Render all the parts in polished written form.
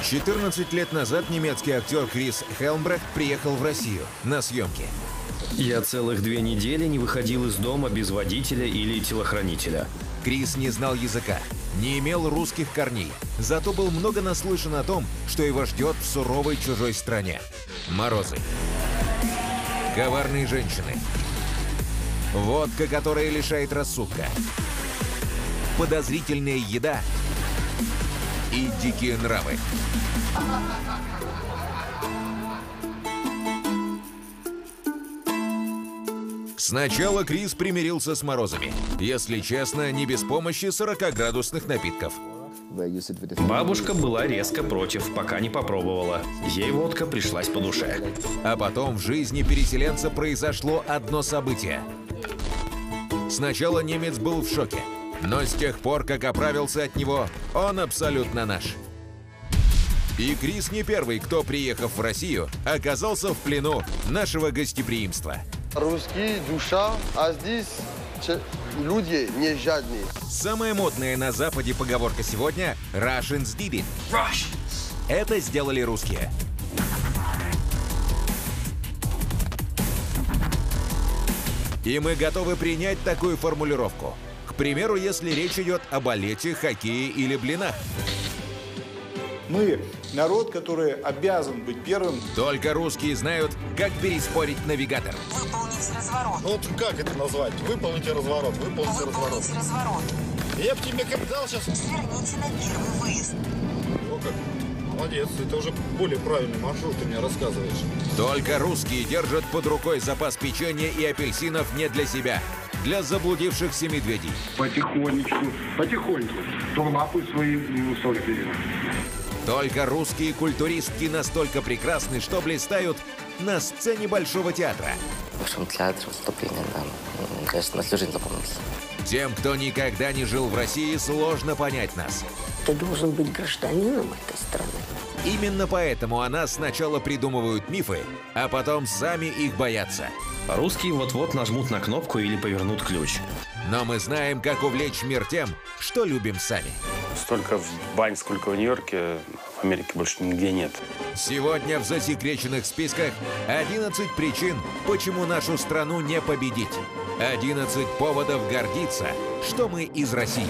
14 лет назад немецкий актер Крис Хелмбрехт приехал в Россию на съемки. Я целых 2 недели не выходил из дома без водителя или телохранителя. Крис не знал языка, не имел русских корней, зато был много наслышан о том, что его ждет в суровой чужой стране. Морозы, коварные женщины, водка, которая лишает рассудка, подозрительная еда и дикие нравы. Сначала Крис примирился с морозами. Если честно, не без помощи 40-градусных напитков. Бабушка была резко против, пока не попробовала. Ей водка пришлась по душе. А потом в жизни переселенца произошло одно событие. Сначала немец был в шоке, но с тех пор, как оправился от него, он абсолютно наш. И Крис не первый, кто, приехав в Россию, оказался в плену нашего гостеприимства. Русский душа, а здесь люди не жадные. Самая модная на Западе поговорка сегодня – Russians did it. Это сделали русские. И мы готовы принять такую формулировку. К примеру, если речь идет о балете, хоккее или блинах. Мы народ, который обязан быть первым. Только русские знают, как переспорить навигатор. Выполнить разворот. Ну вот как это назвать? Выполните разворот, выполните разворот. Разворот. Я бы тебе как дал сейчас. Сверните на первый выезд. О, как. Молодец, это уже более правильный маршрут, ты мне рассказываешь. Только русские держат под рукой запас печенья и апельсинов не для себя, для заблудившихся медведей. Потихоньку, то лапы свои согбили. Только русские культуристки настолько прекрасны, что блистают на сцене Большого театра. В Большом театре выступление, да, конечно, на всю жизнь запомнился. Тем, кто никогда не жил в России, сложно понять нас. Ты должен быть гражданином этой страны. Именно поэтому о нас сначала придумывают мифы, а потом сами их боятся. Русские вот-вот нажмут на кнопку или повернут ключ. Но мы знаем, как увлечь мир тем, что любим сами. Столько бань, сколько в Нью-Йорке, в Америке больше нигде нет. Сегодня в засекреченных списках 11 причин, почему нашу страну не победить. 11 поводов гордиться, что мы из России.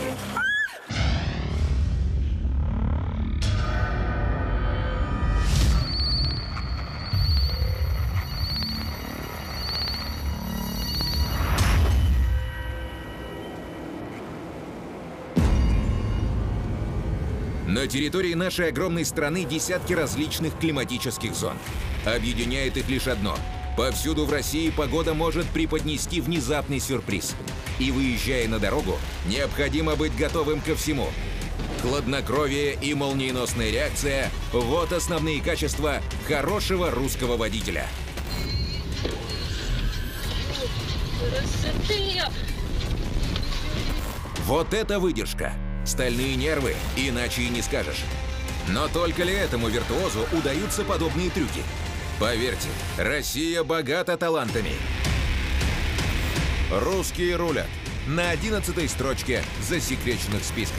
На территории нашей огромной страны десятки различных климатических зон. Объединяет их лишь одно. Повсюду в России погода может преподнести внезапный сюрприз. И выезжая на дорогу, необходимо быть готовым ко всему. Хладнокровие и молниеносная реакция – вот основные качества хорошего русского водителя. Вот это выдержка. Стальные нервы, иначе и не скажешь. Но только ли этому виртуозу удаются подобные трюки? Поверьте, Россия богата талантами. Русские рулят на 11-й строчке засекреченных списков.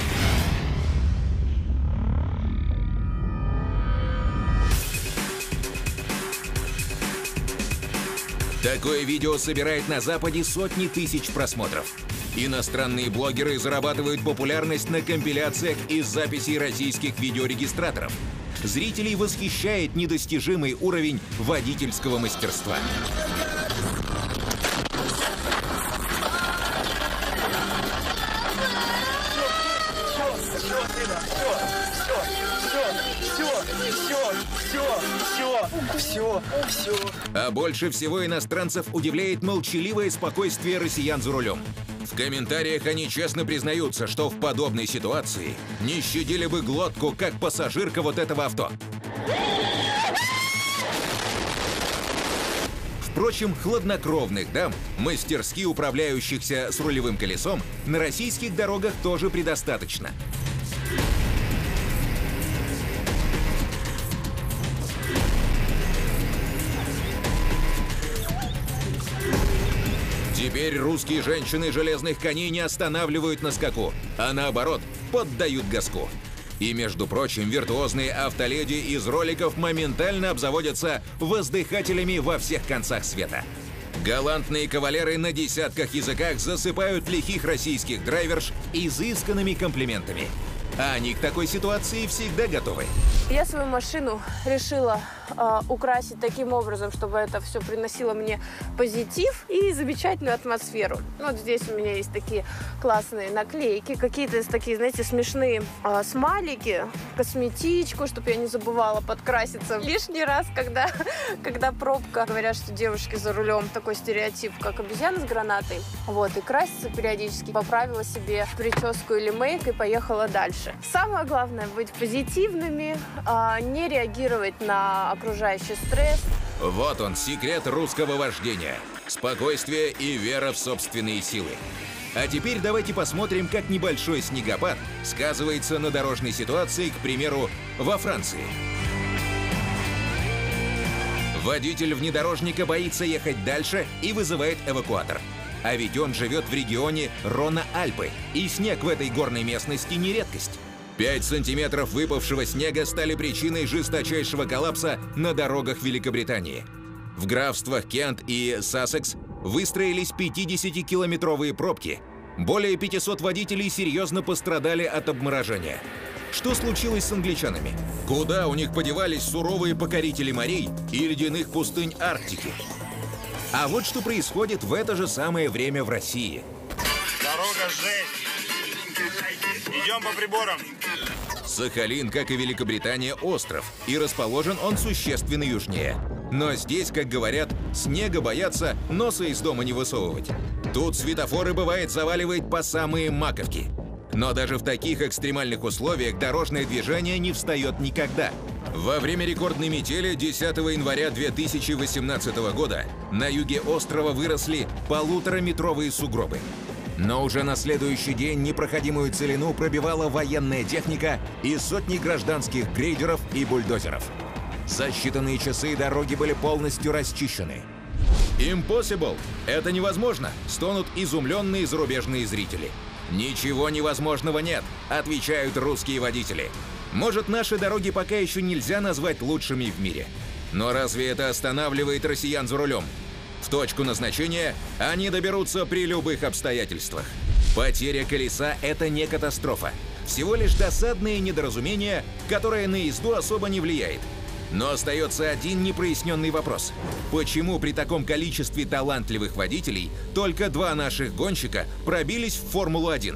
Такое видео собирает на Западе сотни тысяч просмотров. Иностранные блогеры зарабатывают популярность на компиляциях из записей российских видеорегистраторов. Зрителей восхищает недостижимый уровень водительского мастерства. А больше всего иностранцев удивляет молчаливое спокойствие россиян за рулем. В комментариях они честно признаются, что в подобной ситуации не щадили бы глотку, как пассажирка вот этого авто. Впрочем, хладнокровных дам, мастерски управляющихся с рулевым колесом, на российских дорогах тоже предостаточно. Теперь русские женщины железных коней не останавливают на скаку, а наоборот, поддают газку. И, между прочим, виртуозные автоледи из роликов моментально обзаводятся воздыхателями во всех концах света. Галантные кавалеры на десятках языках засыпают лихих российских драйверш изысканными комплиментами. А они к такой ситуации всегда готовы. Я свою машину решила украсить таким образом, чтобы это все приносило мне позитив и замечательную атмосферу. Вот здесь у меня есть такие классные наклейки, какие-то такие, знаете, смешные смайлики, косметичку, чтобы я не забывала подкраситься лишний раз, когда пробка. Говорят, что девушки за рулем такой стереотип, как обезьяна с гранатой. Вот, и краситься периодически. Поправила себе прическу или мейк и поехала дальше. Самое главное — быть позитивными, не реагировать на окружающий стресс. Вот он, секрет русского вождения. Спокойствие и вера в собственные силы. А теперь давайте посмотрим, как небольшой снегопад сказывается на дорожной ситуации, к примеру, во Франции. Водитель внедорожника боится ехать дальше и вызывает эвакуатор. А ведь он живет в регионе Рона-Альпы, и снег в этой горной местности не редкость. 5 сантиметров выпавшего снега стали причиной жесточайшего коллапса на дорогах Великобритании. В графствах Кент и Сассекс выстроились 50-километровые пробки. Более 500 водителей серьезно пострадали от обморожения. Что случилось с англичанами? Куда у них подевались суровые покорители морей и ледяных пустынь Арктики? А вот что происходит в это же самое время в России. Дорога жесть. Идем по приборам. Сахалин, как и Великобритания, остров, и расположен он существенно южнее. Но здесь, как говорят, снега боятся, носа из дома не высовывать. Тут светофоры, бывает, заваливает по самые маковки. Но даже в таких экстремальных условиях дорожное движение не встает никогда. Во время рекордной метели 10 января 2018 года на юге острова выросли 1,5-метровые сугробы. Но уже на следующий день непроходимую целину пробивала военная техника и сотни гражданских грейдеров и бульдозеров. За считанные часы дороги были полностью расчищены. Impossible! Это невозможно! Стонут изумленные зарубежные зрители. Ничего невозможного нет, отвечают русские водители. Может, наши дороги пока еще нельзя назвать лучшими в мире. Но разве это останавливает россиян за рулем? В точку назначения они доберутся при любых обстоятельствах. Потеря колеса – это не катастрофа. Всего лишь досадное недоразумение, которое на езду особо не влияет. Но остается один непроясненный вопрос. Почему при таком количестве талантливых водителей только 2 наших гонщика пробились в Формулу-1?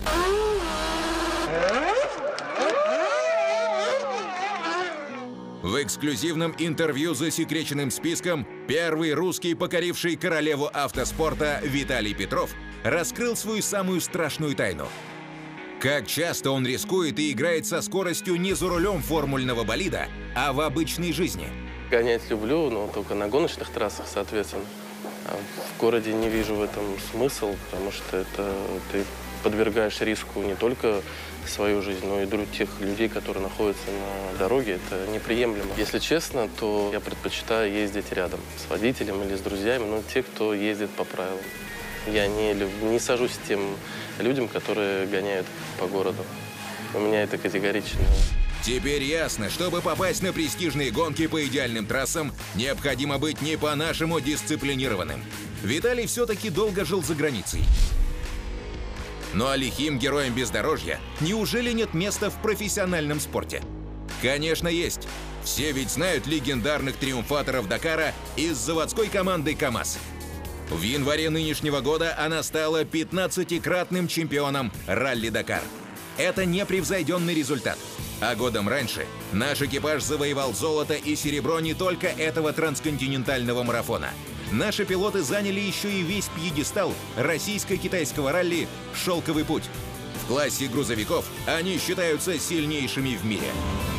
В эксклюзивном интервью засекреченным списком первый русский, покоривший королеву автоспорта Виталий Петров, раскрыл свою самую страшную тайну. Как часто он рискует и играет со скоростью не за рулем формульного болида, а в обычной жизни. Гонять люблю, но только на гоночных трассах, соответственно. А в городе не вижу в этом смысл, потому что это ты подвергаешь риску не только свою жизнь, но и других людей, которые находятся на дороге. Это неприемлемо. Если честно, то я предпочитаю ездить рядом с водителем или с друзьями, но те, кто ездит по правилам. Я не сажусь с тем людям, которые гоняют по городу. У меня это категорично. Теперь ясно, чтобы попасть на престижные гонки по идеальным трассам, необходимо быть не по-нашему дисциплинированным. Виталий все-таки долго жил за границей. Ну а лихим героям бездорожья неужели нет места в профессиональном спорте? Конечно, есть. Все ведь знают легендарных триумфаторов Дакара из заводской команды КАМАЗ. В январе нынешнего года она стала 15-кратным чемпионом ралли-Дакар. Это непревзойденный результат. А годом раньше наш экипаж завоевал золото и серебро не только этого трансконтинентального марафона. Наши пилоты заняли еще и весь пьедестал российско-китайского ралли «Шелковый путь». В классе грузовиков они считаются сильнейшими в мире.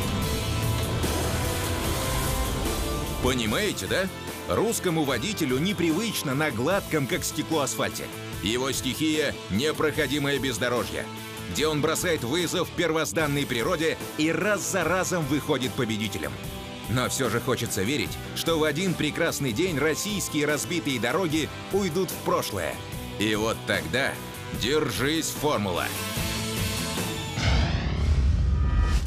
Понимаете, да? Русскому водителю непривычно на гладком, как стекло, асфальте. Его стихия – непроходимое бездорожье, где он бросает вызов первозданной природе и раз за разом выходит победителем. Но все же хочется верить, что в один прекрасный день российские разбитые дороги уйдут в прошлое. И вот тогда держись, формула!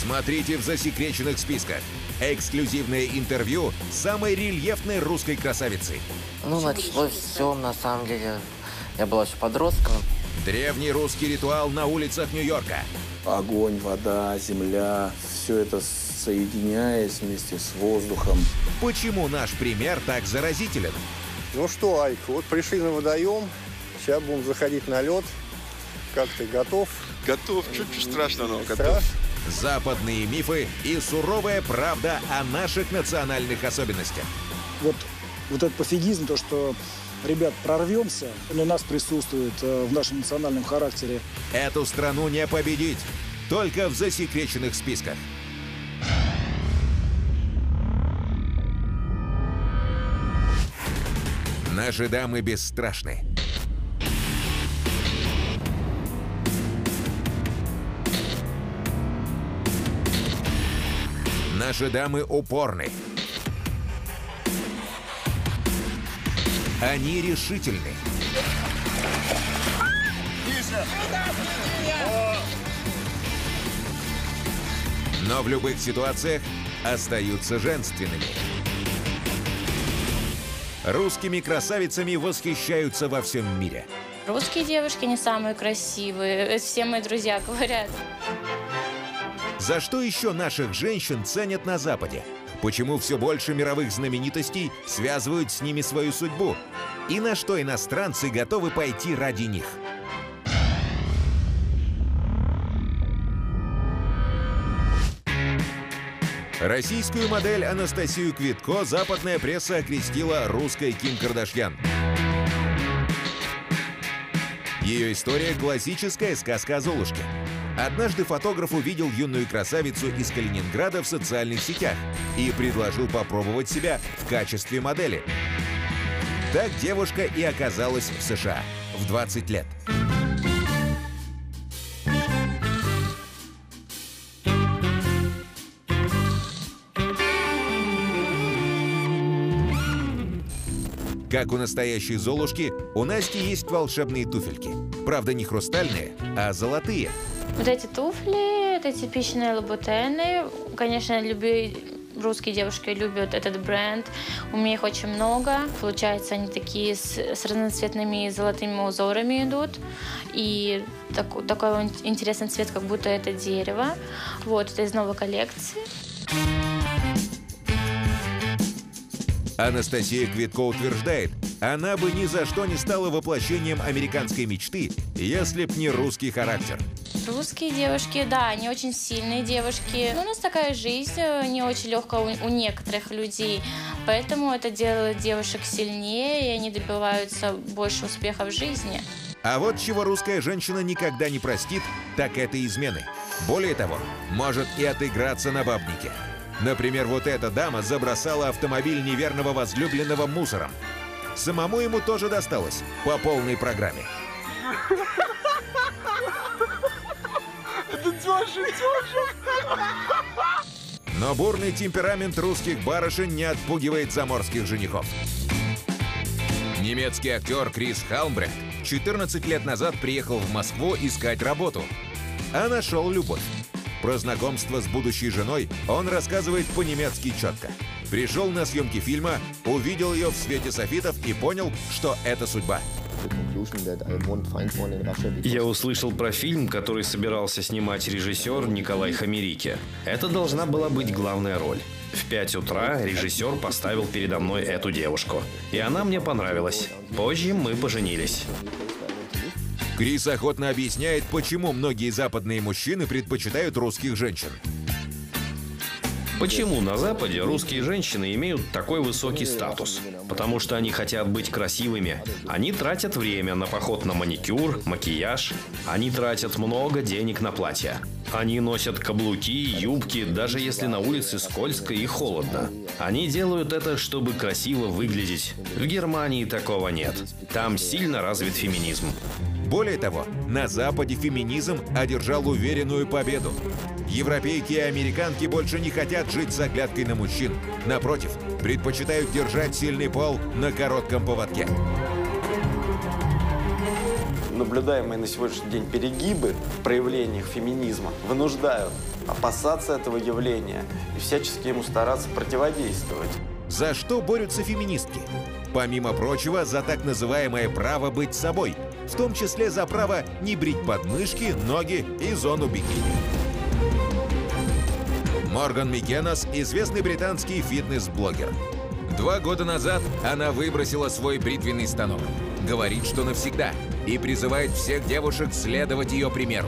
Смотрите в засекреченных списках. Эксклюзивное интервью самой рельефной русской красавицы. Ну, началось все, на самом деле, я был еще подростком. Древний русский ритуал на улицах Нью-Йорка. Огонь, вода, земля, все это соединяясь вместе с воздухом. Почему наш пример так заразителен? Ну что, Айк, вот пришли на водоем, сейчас будем заходить на лед. Как ты, готов? Готов, чуть-чуть страшно, но готов. Западные мифы и суровая правда о наших национальных особенностях. Вот этот пофигизм, то, что, ребят, прорвемся, он у нас присутствует в нашем национальном характере. Эту страну не победить, только в засекреченных списках. Наши дамы бесстрашны. Наши дамы упорны. Они решительны. Но в любых ситуациях остаются женственными. Русскими красавицами восхищаются во всем мире. Русские девушки не самые красивые, все мои друзья говорят. За что еще наших женщин ценят на Западе? Почему все больше мировых знаменитостей связывают с ними свою судьбу? И на что иностранцы готовы пойти ради них? Российскую модель Анастасию Квитко западная пресса окрестила русской Ким Кардашьян. Ее история – классическая сказка о Золушке. Однажды фотограф увидел юную красавицу из Калининграда в социальных сетях и предложил попробовать себя в качестве модели. Так девушка и оказалась в США в 20 лет. Как у настоящей Золушки, у Насти есть волшебные туфельки. Правда, не хрустальные, а золотые. Вот эти туфли, это типичные лабутены. Конечно, русские девушки любят этот бренд. У меня их очень много. Получается, они такие с разноцветными золотыми узорами идут. И такой интересный цвет, как будто это дерево. Вот, это из новой коллекции. Анастасия Квитко утверждает, она бы ни за что не стала воплощением американской мечты, если б не русский характер. Русские девушки, да, они очень сильные девушки. Но у нас такая жизнь не очень легкая у некоторых людей. Поэтому это делает девушек сильнее, и они добиваются больше успеха в жизни. А вот чего русская женщина никогда не простит, так это измены. Более того, может и отыграться на бабнике. Например, вот эта дама забросала автомобиль неверного возлюбленного мусором. Самому ему тоже досталось по полной программе. Это дёшев. Но бурный темперамент русских барышень не отпугивает заморских женихов. Немецкий актер Крис Халмбрехт 14 лет назад приехал в Москву искать работу, а нашел любовь. Про знакомство с будущей женой он рассказывает по-немецки четко. Пришел на съемки фильма, увидел ее в свете софитов и понял, что это судьба. Я услышал про фильм, который собирался снимать режиссер Николай Хамерике. Это должна была быть главная роль. В 5 утра режиссер поставил передо мной эту девушку. И она мне понравилась. Позже мы поженились. Крис охотно объясняет, почему многие западные мужчины предпочитают русских женщин. Почему на Западе русские женщины имеют такой высокий статус? Потому что они хотят быть красивыми. Они тратят время на поход на маникюр, макияж. Они тратят много денег на платья. Они носят каблуки, юбки, даже если на улице скользко и холодно. Они делают это, чтобы красиво выглядеть. В Германии такого нет. Там сильно развит феминизм. Более того, на Западе феминизм одержал уверенную победу. Европейки и американки больше не хотят жить с оглядкой на мужчин. Напротив, предпочитают держать сильный пол на коротком поводке. наблюдаемые на сегодняшний день перегибы в проявлениях феминизма вынуждают опасаться этого явления и всячески ему стараться противодействовать. За что борются феминистки? Помимо прочего, за так называемое право быть собой, в том числе за право не брить подмышки, ноги и зону бикини. Морган Маккеннас – известный британский фитнес-блогер. 2 года назад она выбросила свой бритвенный станок. Говорит, что навсегда, и призывает всех девушек следовать ее примеру.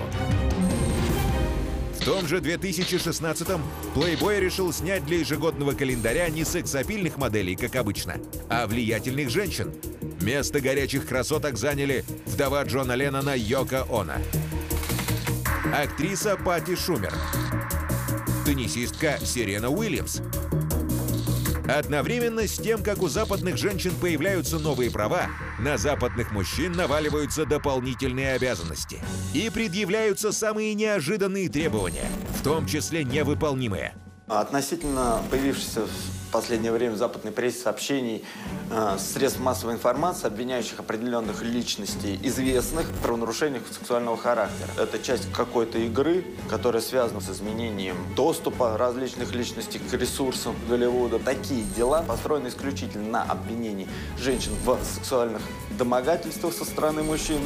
В том же 2016-м Playboy решил снять для ежегодного календаря не сексапильных моделей, как обычно, а влиятельных женщин. Место горячих красоток заняли вдова Джона Леннона Йоко Оно, актриса Патти Шумер, теннисистка Серена Уильямс. Одновременно с тем, как у западных женщин появляются новые права, на западных мужчин наваливаются дополнительные обязанности. И предъявляются самые неожиданные требования, в том числе невыполнимые. Относительно появившихся в последнее время в западной прессе сообщений средств массовой информации, обвиняющих определенных личностей, известных в правонарушениях сексуального характера. Это часть какой-то игры, которая связана с изменением доступа различных личностей к ресурсам Голливуда. Такие дела построены исключительно на обвинении женщин в сексуальных домогательствах со стороны мужчин.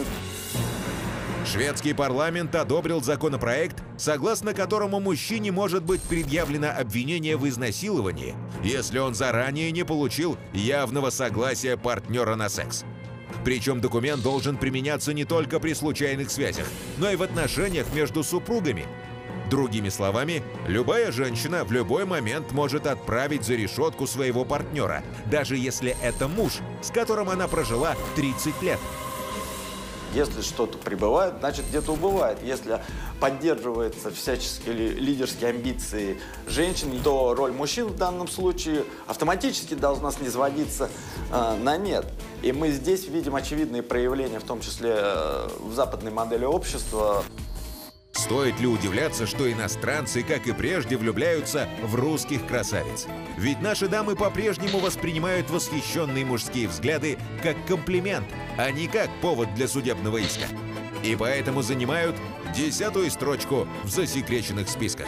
Шведский парламент одобрил законопроект, согласно которому мужчине может быть предъявлено обвинение в изнасиловании, если он заранее не получил явного согласия партнера на секс. Причем документ должен применяться не только при случайных связях, но и в отношениях между супругами. Другими словами, любая женщина в любой момент может отправить за решетку своего партнера, даже если это муж, с которым она прожила 30 лет. Если что-то прибывает, значит где-то убывает. Если поддерживаются всяческие лидерские амбиции женщин, то роль мужчин в данном случае автоматически должна низводиться на нет. И мы здесь видим очевидные проявления, в том числе в западной модели общества. Стоит ли удивляться, что иностранцы, как и прежде, влюбляются в русских красавиц? Ведь наши дамы по-прежнему воспринимают восхищенные мужские взгляды как комплимент, а не как повод для судебного иска. И поэтому занимают 10-ю строчку в засекреченных списках.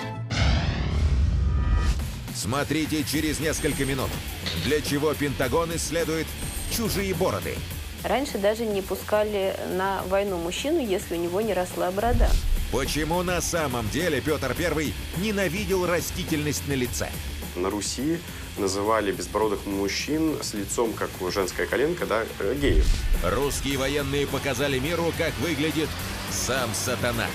Смотрите через несколько минут, для чего Пентагон исследует чужие бороды. Раньше даже не пускали на войну мужчину, если у него не росла борода. Почему на самом деле Петр I ненавидел растительность на лице? На Руси называли безбородых мужчин с лицом, как у женская коленка, да, геев. Русские военные показали миру, как выглядит сам сатана.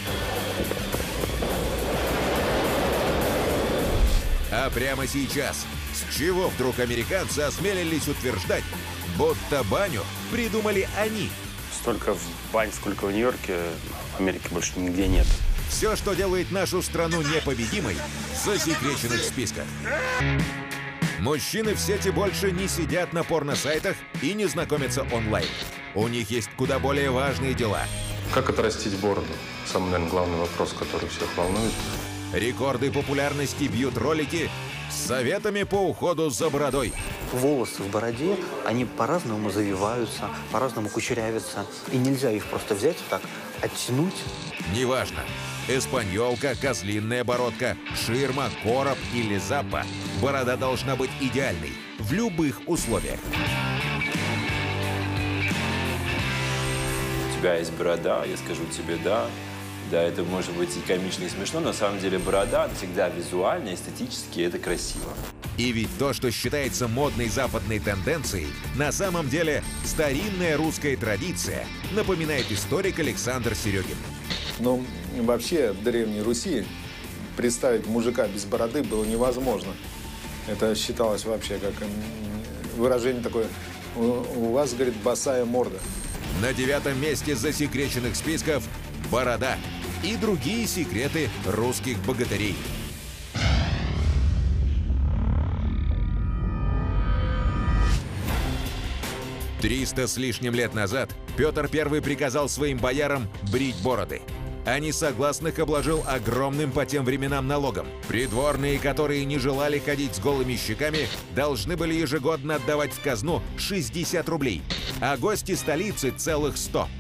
А прямо сейчас, с чего вдруг американцы осмелились утверждать, будто баню придумали они? Столько бань, сколько в Нью-Йорке, в Америке больше нигде нет. Все, что делает нашу страну непобедимой, в засекреченных списках. Мужчины в сети больше не сидят на порно-сайтах и не знакомятся онлайн. У них есть куда более важные дела. Как отрастить бороду? Самый, наверное, главный вопрос, который всех волнует. Рекорды популярности бьют ролики с советами по уходу за бородой. Волосы в бороде, они по-разному завиваются, по-разному кучерявятся. И нельзя их просто взять вот так, оттянуть. Неважно. Эспаньолка, козлиная бородка, ширма, короб или заппа. Борода должна быть идеальной в любых условиях. У тебя есть борода, я скажу тебе да. Да, это может быть и комично, и смешно, но на самом деле борода всегда визуально, эстетически, это красиво. И ведь то, что считается модной западной тенденцией, на самом деле старинная русская традиция, напоминает историк Александр Серегин. Но вообще в Древней Руси представить мужика без бороды было невозможно. Это считалось вообще как выражение такое: у вас, говорит, босая морда. На 9-м месте засекреченных списков борода и другие секреты русских богатырей. «300 с лишним лет назад Петр I приказал своим боярам брить бороды. А несогласных обложил огромным по тем временам налогом. Придворные, которые не желали ходить с голыми щеками, должны были ежегодно отдавать в казну 60 рублей, а гости столицы целых 100.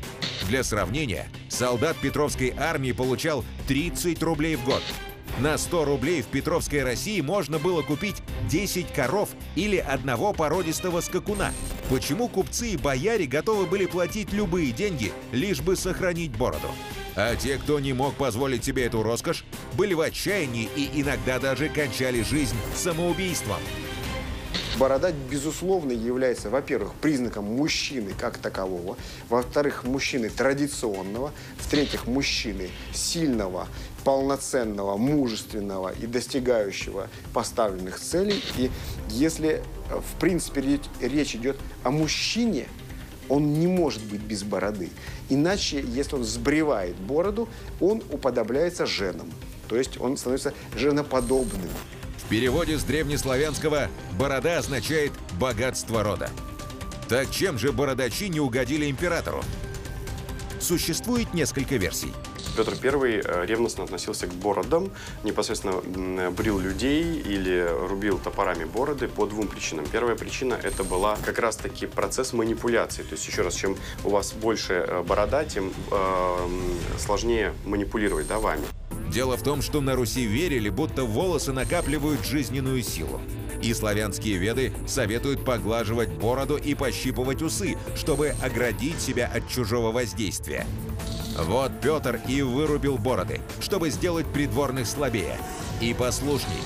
Для сравнения, солдат Петровской армии получал 30 рублей в год. На 100 рублей в Петровской России можно было купить 10 коров или одного породистого скакуна. Почему купцы и бояре готовы были платить любые деньги, лишь бы сохранить бороду? А те, кто не мог позволить себе эту роскошь, были в отчаянии и иногда даже кончали жизнь самоубийством. Борода, безусловно, является, во-первых, признаком мужчины как такового, во-вторых, мужчины традиционного, в-третьих, мужчины сильного, полноценного, мужественного и достигающего поставленных целей. И если, в принципе, речь идет о мужчине, он не может быть без бороды. Иначе, если он сбривает бороду, он уподобляется женам. То есть он становится женоподобным. В переводе с древнеславянского «борода» означает «богатство рода». Так чем же бородачи не угодили императору? Существует несколько версий. Петр I ревностно относился к бородам, непосредственно брил людей или рубил топорами бороды по двум причинам. Первая причина – это была как раз-таки процесс манипуляции. То есть, еще раз, чем у вас больше борода, тем сложнее манипулировать вами. Дело в том, что на Руси верили, будто волосы накапливают жизненную силу. И славянские веды советуют поглаживать бороду и пощипывать усы, чтобы оградить себя от чужого воздействия. Вот Петр и вырубил бороды, чтобы сделать придворных слабее и послушней.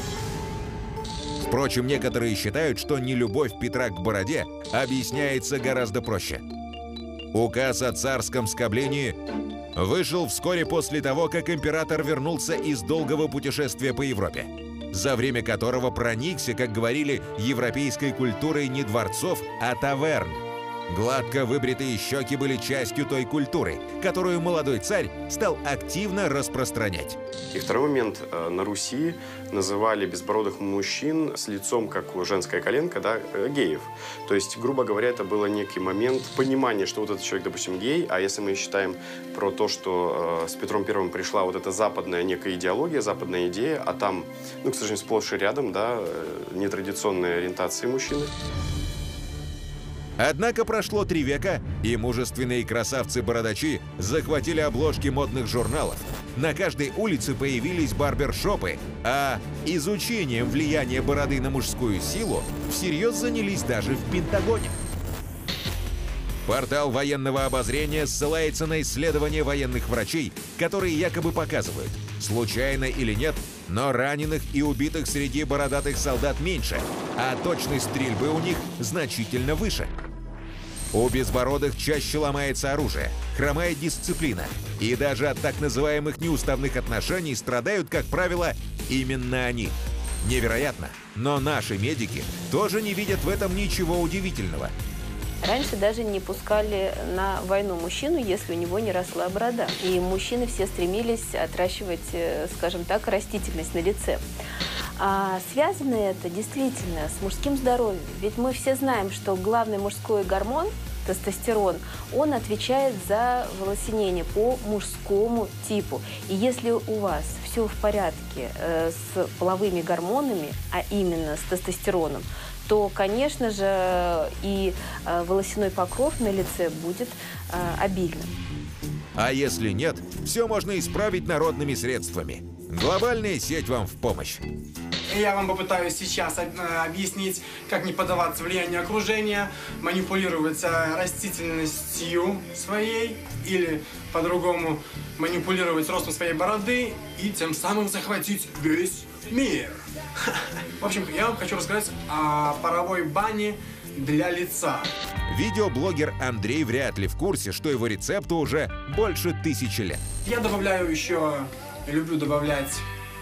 Впрочем, некоторые считают, что нелюбовь Петра к бороде объясняется гораздо проще. Указ о царском скоблении вышел вскоре после того, как император вернулся из долгого путешествия по Европе, за время которого проникся, как говорили, европейской культурой не дворцов, а таверн. Гладко выбритые щеки были частью той культуры, которую молодой царь стал активно распространять. И второй момент. На Руси называли безбородых мужчин с лицом, как женская коленка, геев. То есть, грубо говоря, это был некий момент понимания, что вот этот человек, допустим, гей, а если мы считаем про то, что с Петром I пришла вот эта западная некая идеология, западная идея, а там, к сожалению, сплошь и рядом, нетрадиционные ориентации мужчины. Однако прошло 3 века, и мужественные красавцы-бородачи захватили обложки модных журналов. На каждой улице появились барбершопы, а изучением влияния бороды на мужскую силу всерьез занялись даже в Пентагоне. Портал военного обозрения ссылается на исследования военных врачей, которые якобы показывают, случайно или нет, но раненых и убитых среди бородатых солдат меньше, а точность стрельбы у них значительно выше. У безбородых чаще ломается оружие, хромает дисциплина, и даже от так называемых неуставных отношений страдают, как правило, именно они. Невероятно, но наши медики тоже не видят в этом ничего удивительного. Раньше даже не пускали на войну мужчину, если у него не росла борода. И мужчины все стремились отращивать, скажем так, растительность на лице. А связано это действительно с мужским здоровьем. Ведь мы все знаем, что главный мужской гормон, тестостерон, он отвечает за волосинение по мужскому типу. И если у вас все в порядке с половыми гормонами, а именно с тестостероном, то, конечно же, и волосяной покров на лице будет обильным. А если нет, все можно исправить народными средствами. Глобальная сеть вам в помощь. Я вам попытаюсь сейчас объяснить, как не поддаваться влиянию окружения, манипулировать растительностью своей или, по-другому, манипулировать ростом своей бороды и тем самым захватить весь мир. В общем, я вам хочу рассказать о паровой бане для лица. Видеоблогер Андрей вряд ли в курсе, что его рецепту уже больше 1000 лет. Я добавляю еще, люблю добавлять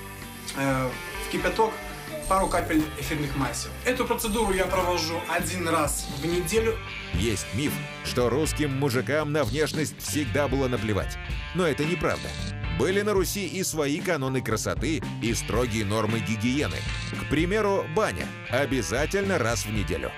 в кипяток пару капель эфирных масел. Эту процедуру я провожу 1 раз в неделю. Есть миф, что русским мужикам на внешность всегда было наплевать. Но это неправда. Были на Руси и свои каноны красоты, и строгие нормы гигиены. К примеру, баня. Обязательно раз в неделю.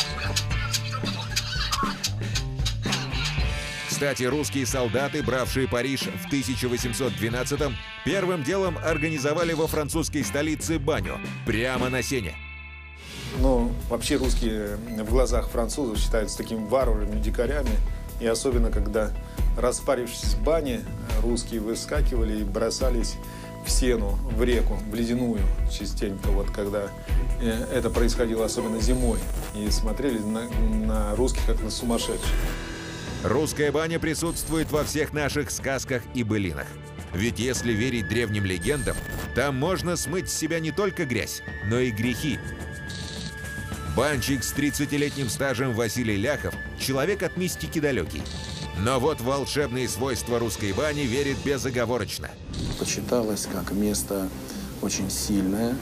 Кстати, русские солдаты, бравшие Париж в 1812-м, первым делом организовали во французской столице баню, прямо на сене. Ну, вообще русские в глазах французов считаются такими варварами, дикарями. И особенно, когда распарившись в бане, русские выскакивали и бросались в сену, в реку, в ледяную частенько, вот когда это происходило, особенно зимой, и смотрели на русских как на сумасшедших. Русская баня присутствует во всех наших сказках и былинах. Ведь если верить древним легендам, там можно смыть с себя не только грязь, но и грехи. Банщик с 30-летним стажем Василий Ляхов – человек от мистики далекий. Но вот в волшебные свойства русской бани верит безоговорочно. Почиталось как место очень сильное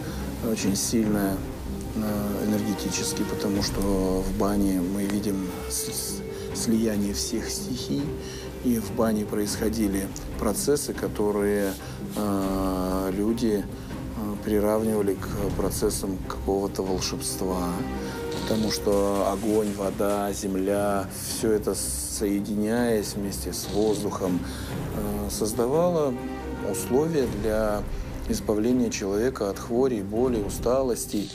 энергетически, потому что в бане мы видим слияние всех стихий, и в бане происходили процессы, которые люди приравнивали к процессам какого-то волшебства, потому что огонь, вода, земля, все это, соединяясь вместе с воздухом, создавало условия для избавления человека от хворей, боли, усталости.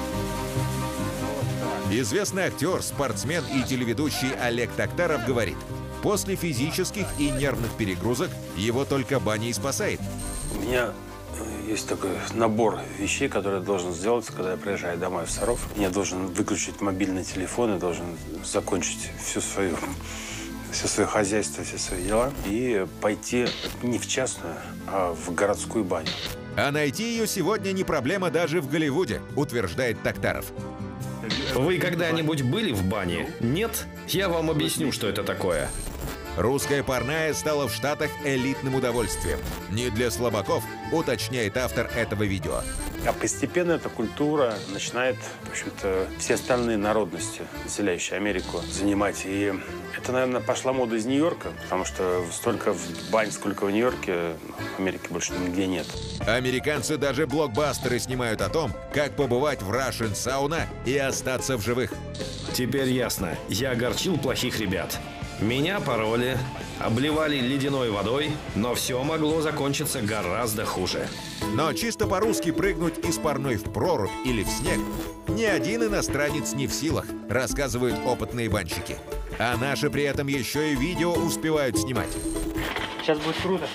Известный актер, спортсмен и телеведущий Олег Токтаров говорит, после физических и нервных перегрузок его только баня и спасает. У меня есть такой набор вещей, которые я должен сделать, когда я приезжаю домой в Саров. Я должен выключить мобильный телефон, я должен закончить все свое хозяйство, все свои дела и пойти не в частную, а в городскую баню. А найти ее сегодня не проблема даже в Голливуде, утверждает Токтаров. Вы когда-нибудь были в бане? Нет? Я вам объясню, что это такое. Русская парная стала в Штатах элитным удовольствием. Не для слабаков, уточняет автор этого видео. А постепенно эта культура начинает, в общем-то, все остальные народности, населяющие Америку, занимать. И это, наверное, пошла мода из Нью-Йорка, потому что столько бань, сколько в Нью-Йорке, в Америке больше нигде нет. Американцы даже блокбастеры снимают о том, как побывать в Russian сауна и остаться в живых. Теперь ясно. Я огорчил плохих ребят. Меня пороли, обливали ледяной водой, но все могло закончиться гораздо хуже. Но чисто по-русски прыгнуть из парной в прорубь или в снег ни один иностранец не в силах, рассказывают опытные банщики. А наши при этом еще и видео успевают снимать. Сейчас будет круто.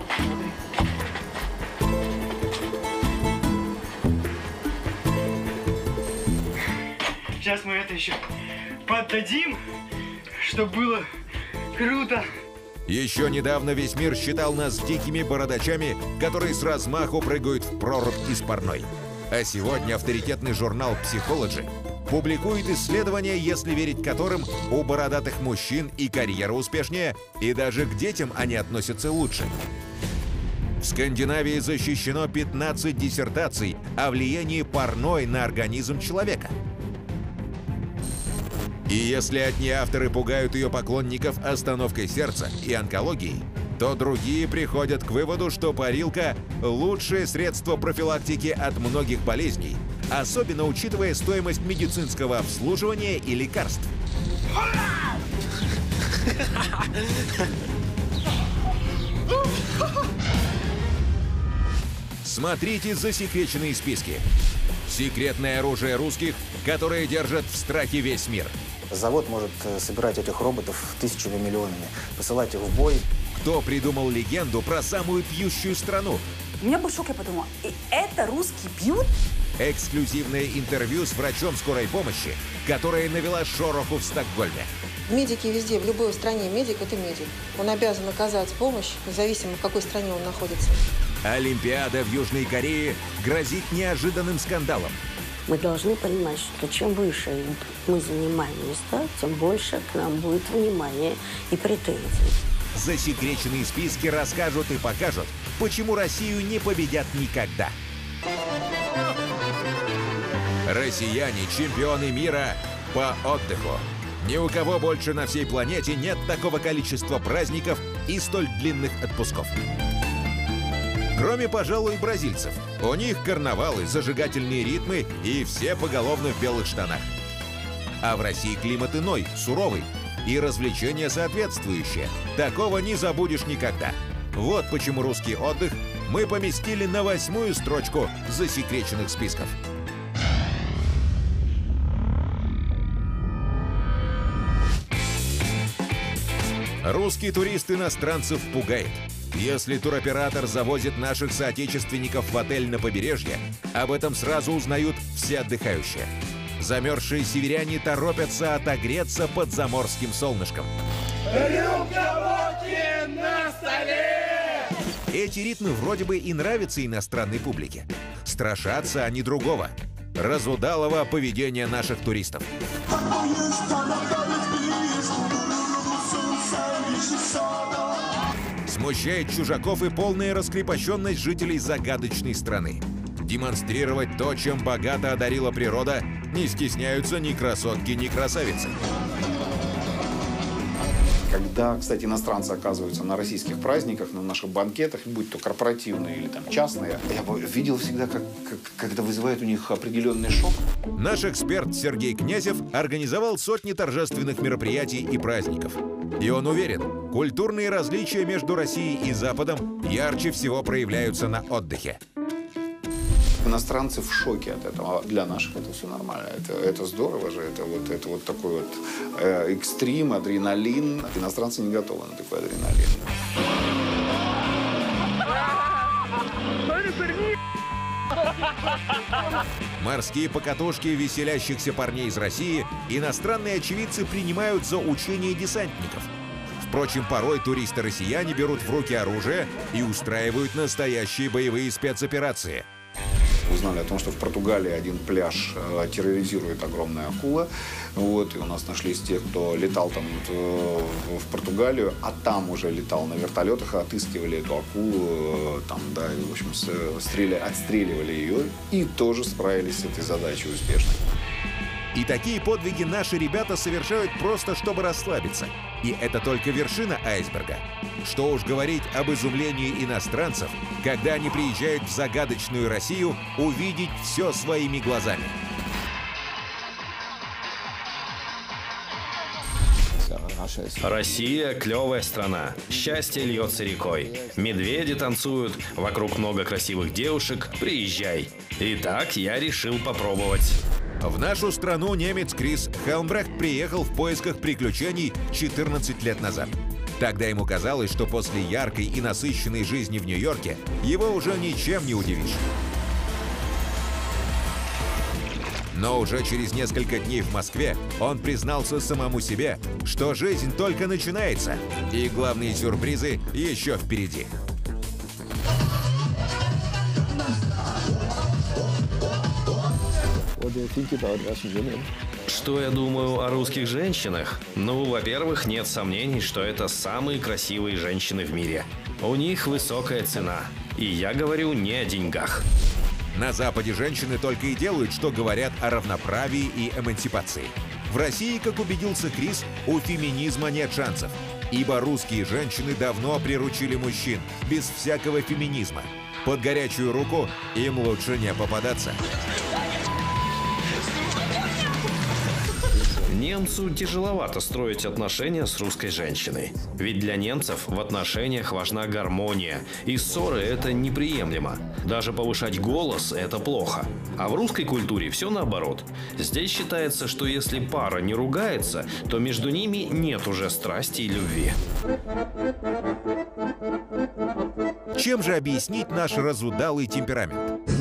Сейчас мы это еще поддадим, чтобы было круто. Еще недавно весь мир считал нас дикими бородачами, которые с размаху прыгают в прорубь из парной. А сегодня авторитетный журнал Psychology публикует исследования, если верить которым у бородатых мужчин и карьера успешнее, и даже к детям они относятся лучше. В Скандинавии защищено 15 диссертаций о влиянии парной на организм человека. И если одни авторы пугают ее поклонников остановкой сердца и онкологией, то другие приходят к выводу, что парилка – лучшее средство профилактики от многих болезней, особенно учитывая стоимость медицинского обслуживания и лекарств. Смотрите засекреченные списки. Секретное оружие русских, которое держат в страхе весь мир. Завод может собирать этих роботов тысячами, миллионами, посылать их в бой. Кто придумал легенду про самую пьющую страну? У меня был шок, я подумала, и это русские пьют? Эксклюзивное интервью с врачом скорой помощи, которая навела шороху в Стокгольме. Медики везде, в любой стране медик – это медик. Он обязан оказать помощь, независимо, в какой стране он находится. Олимпиада в Южной Корее грозит неожиданным скандалом. Мы должны понимать, что чем выше мы занимаем места, тем больше к нам будет внимания и претензий. Засекреченные списки расскажут и покажут, почему Россию не победят никогда. Россияне – чемпионы мира по отдыху. Ни у кого больше на всей планете нет такого количества праздников и столь длинных отпусков. Кроме, пожалуй, бразильцев. У них карнавалы, зажигательные ритмы и все поголовно в белых штанах. А в России климат иной, суровый. И развлечения соответствующие. Такого не забудешь никогда. Вот почему русский отдых мы поместили на 8-ю строчку засекреченных списков. Русский турист иностранцев пугает. Если туроператор завозит наших соотечественников в отель на побережье, об этом сразу узнают все отдыхающие. Замерзшие северяне торопятся отогреться под заморским солнышком. Рюмка водки на столе! Эти ритмы вроде бы и нравятся иностранной публике. Страшатся они другого – разудалого поведения наших туристов. Смущает чужаков и полная раскрепощенность жителей загадочной страны. Демонстрировать то, чем богато одарила природа, не стесняются ни красотки, ни красавицы. Когда, кстати, иностранцы оказываются на российских праздниках, на наших банкетах, будь то корпоративные или там частные, я видел всегда, как это вызывает у них определенный шок. Наш эксперт Сергей Князев организовал сотни торжественных мероприятий и праздников. И он уверен, культурные различия между Россией и Западом ярче всего проявляются на отдыхе. Иностранцы в шоке от этого. Для наших это все нормально. Это здорово же. Это вот такой вот экстрим, адреналин. Иностранцы не готовы на такой адреналин. Морские покатушки веселящихся парней из России иностранные очевидцы принимают за учение десантников. Впрочем, порой туристы-россияне берут в руки оружие и устраивают настоящие боевые спецоперации. Узнали о том, что в Португалии один пляж терроризирует огромная акула. Вот, и у нас нашлись те, кто летал там в Португалию, а там уже летал на вертолетах, отыскивали эту акулу, там, да, и, в общем, отстреливали ее и тоже справились с этой задачей успешно. И такие подвиги наши ребята совершают просто, чтобы расслабиться. И это только вершина айсберга. Что уж говорить об изумлении иностранцев, когда они приезжают в загадочную Россию увидеть все своими глазами. Россия – клевая страна. Счастье льется рекой. Медведи танцуют, вокруг много красивых девушек. Приезжай. Итак, я решил попробовать. В нашу страну немец Крис Хелмбрехт приехал в поисках приключений 14 лет назад. Тогда ему казалось, что после яркой и насыщенной жизни в Нью-Йорке его уже ничем не удивишь. Но уже через несколько дней в Москве он признался самому себе, что жизнь только начинается, и главные сюрпризы еще впереди. Что я думаю о русских женщинах? Ну, во-первых, нет сомнений, что это самые красивые женщины в мире. У них высокая цена. И я говорю не о деньгах. На Западе женщины только и делают, что говорят о равноправии и эмансипации. В России, как убедился Крис, у феминизма нет шансов. Ибо русские женщины давно приручили мужчин, без всякого феминизма. Под горячую руку им лучше не попадаться. Немцу тяжеловато строить отношения с русской женщиной. Ведь для немцев в отношениях важна гармония, и ссоры – это неприемлемо. Даже повышать голос – это плохо. А в русской культуре все наоборот. Здесь считается, что если пара не ругается, то между ними нет уже страсти и любви. Чем же объяснить наш разудалый темперамент?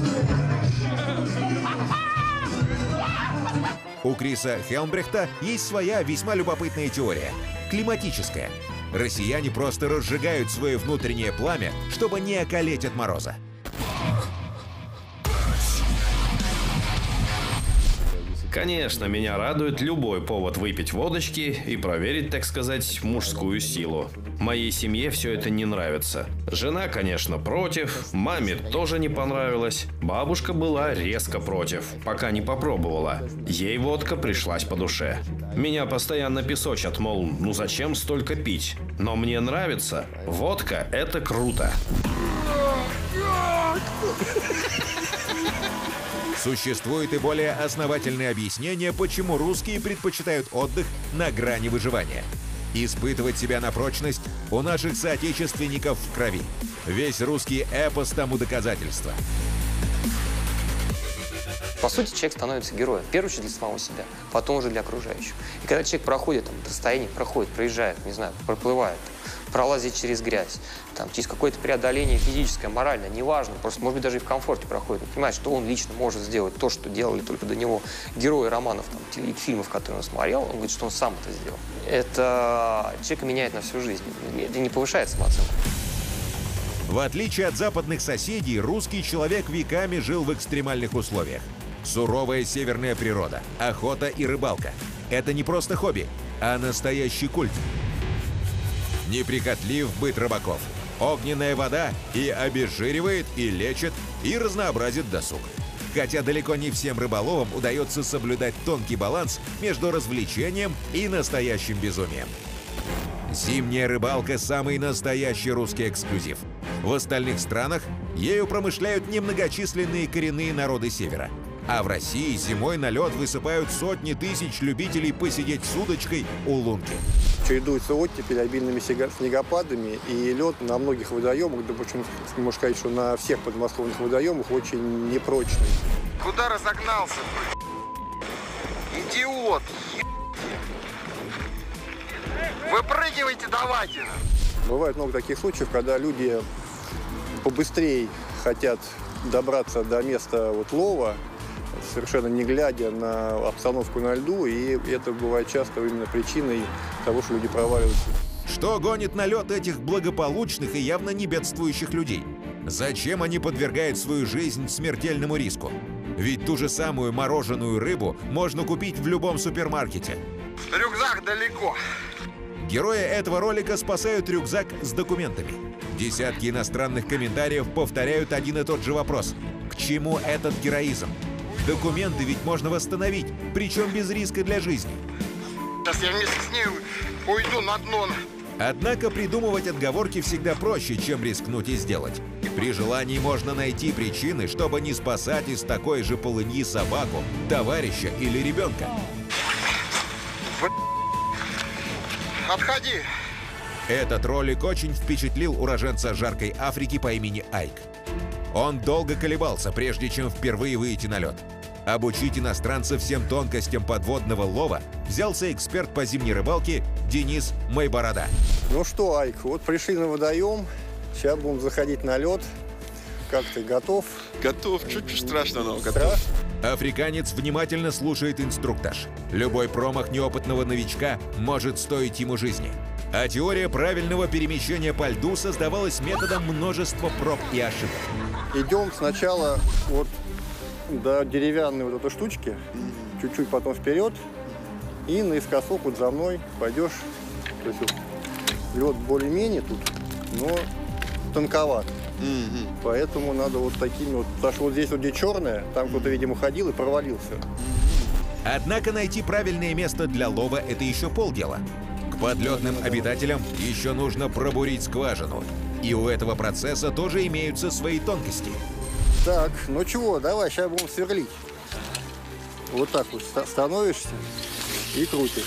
У Криса Хелмбрехта есть своя весьма любопытная теория – климатическая. Россияне просто разжигают свое внутреннее пламя, чтобы не околеть от мороза. Конечно, меня радует любой повод выпить водочки и проверить, так сказать, мужскую силу. Моей семье все это не нравится. Жена, конечно, против, маме тоже не понравилось. Бабушка была резко против, пока не попробовала. Ей водка пришлась по душе. Меня постоянно песочат, мол, ну зачем столько пить? Но мне нравится. Водка – это круто. Существует и более основательное объяснение, почему русские предпочитают отдых на грани выживания. Испытывать себя на прочность у наших соотечественников в крови. Весь русский эпос тому доказательство. По сути, человек становится героем. В первую очередь для самого себя, потом уже для окружающих. И когда человек проходит, там, расстояние проходит, проезжает, не знаю, проплывает, пролазит через грязь, там, через какое-то преодоление физическое, моральное, неважно, просто, может быть, даже и в комфорте проходит. Он понимает, что он лично может сделать то, что делали только до него герои романов, там, и фильмов, которые он смотрел. Он говорит, что он сам это сделал. Это человека меняет на всю жизнь. Это не повышает самооценку. В отличие от западных соседей, русский человек веками жил в экстремальных условиях. Суровая северная природа, охота и рыбалка – это не просто хобби, а настоящий культ. Неприхотлив быт рыбаков. Огненная вода и обезжиривает, и лечит, и разнообразит досуг. Хотя далеко не всем рыболовам удается соблюдать тонкий баланс между развлечением и настоящим безумием. Зимняя рыбалка – самый настоящий русский эксклюзив. В остальных странах ею промышляют немногочисленные коренные народы Севера. А в России зимой на лед высыпают сотни тысяч любителей посидеть с удочкой у лунки. Чередуется оттепель обильными снегопадами, и лед на многих водоемах, да, причем, можно сказать, что на всех подмосковных водоемах очень непрочный. Куда разогнался? Идиот! Выпрыгивайте давайте! Бывает много таких случаев, когда люди побыстрее хотят добраться до места вот лова, совершенно не глядя на обстановку на льду, и это бывает часто именно причиной того, что люди проваливаются. Что гонит на лед этих благополучных и явно не бедствующих людей? Зачем они подвергают свою жизнь смертельному риску? Ведь ту же самую мороженую рыбу можно купить в любом супермаркете. Рюкзак далеко. Герои этого ролика спасают рюкзак с документами. Десятки иностранных комментариев повторяют один и тот же вопрос. К чему этот героизм? Документы ведь можно восстановить, причем без риска для жизни. Сейчас я вместе с ней уйду на дно. Однако придумывать отговорки всегда проще, чем рискнуть и сделать. При желании можно найти причины, чтобы не спасать из такой же полыньи собаку, товарища или ребенка. Отходи! Этот ролик очень впечатлил уроженца жаркой Африки по имени Айк. Он долго колебался, прежде чем впервые выйти на лед. Обучить иностранцев всем тонкостям подводного лова взялся эксперт по зимней рыбалке Денис Майборода. Ну что, Айк, вот пришли на водоем, сейчас будем заходить на лед. Как ты, готов? Готов, чуть-чуть страшно, но готов. Африканец внимательно слушает инструктаж. Любой промах неопытного новичка может стоить ему жизни. А теория правильного перемещения по льду создавалась методом множества проб и ошибок. Идем сначала вот до деревянной вот этой штучки, чуть-чуть потом вперед, и наискосок вот за мной пойдешь. То есть вот, лед более-менее тут, но тонковат. Поэтому надо вот такими вот, потому что вот здесь вот где черное, там кто-то, видимо, ходил и провалился. Однако найти правильное место для лова – это еще полдела. К подледным обитателям еще нужно пробурить скважину. И у этого процесса тоже имеются свои тонкости. Так, ну чего, давай, сейчас будем сверлить. Вот так вот становишься и крутишь.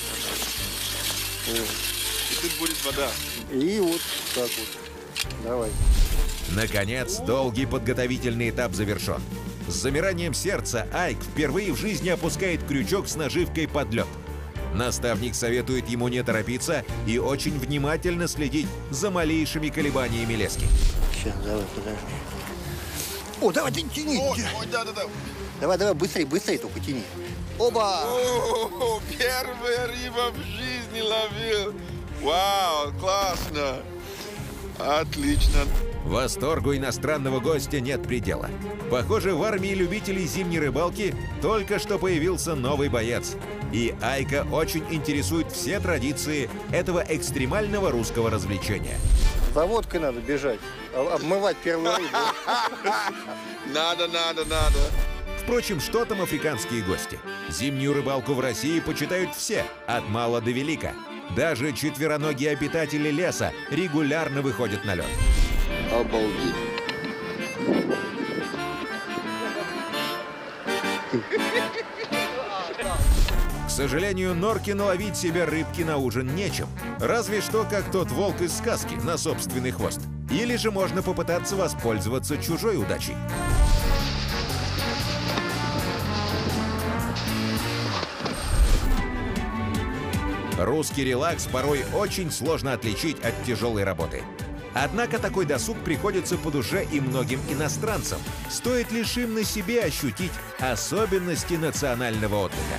Вот. И тут будет вода. И вот так вот. Давай. Наконец, долгий подготовительный этап завершен. С замиранием сердца Айк впервые в жизни опускает крючок с наживкой под лед. Наставник советует ему не торопиться и очень внимательно следить за малейшими колебаниями лески. Сейчас, давай, подожди. О, давай, тяни. Ой, да. Давай, быстрее только тяни. Оба! О, первая рыба в жизни ловил. Вау, классно. Отлично. Восторгу иностранного гостя нет предела. Похоже, в армии любителей зимней рыбалки только что появился новый боец. И Айка очень интересует все традиции этого экстремального русского развлечения. За водкой надо бежать, обмывать первую рыбу. Надо. Впрочем, что там африканские гости? Зимнюю рыбалку в России почитают все, от мала до велика. Даже четвероногие обитатели леса регулярно выходят на лед. Обалдеть. К сожалению, норки наловить себе рыбки на ужин нечем. Разве что, как тот волк из сказки, на собственный хвост. Или же можно попытаться воспользоваться чужой удачей. Русский релакс порой очень сложно отличить от тяжелой работы. Однако такой досуг приходится по душе и многим иностранцам. Стоит лишь им на себе ощутить особенности национального отдыха.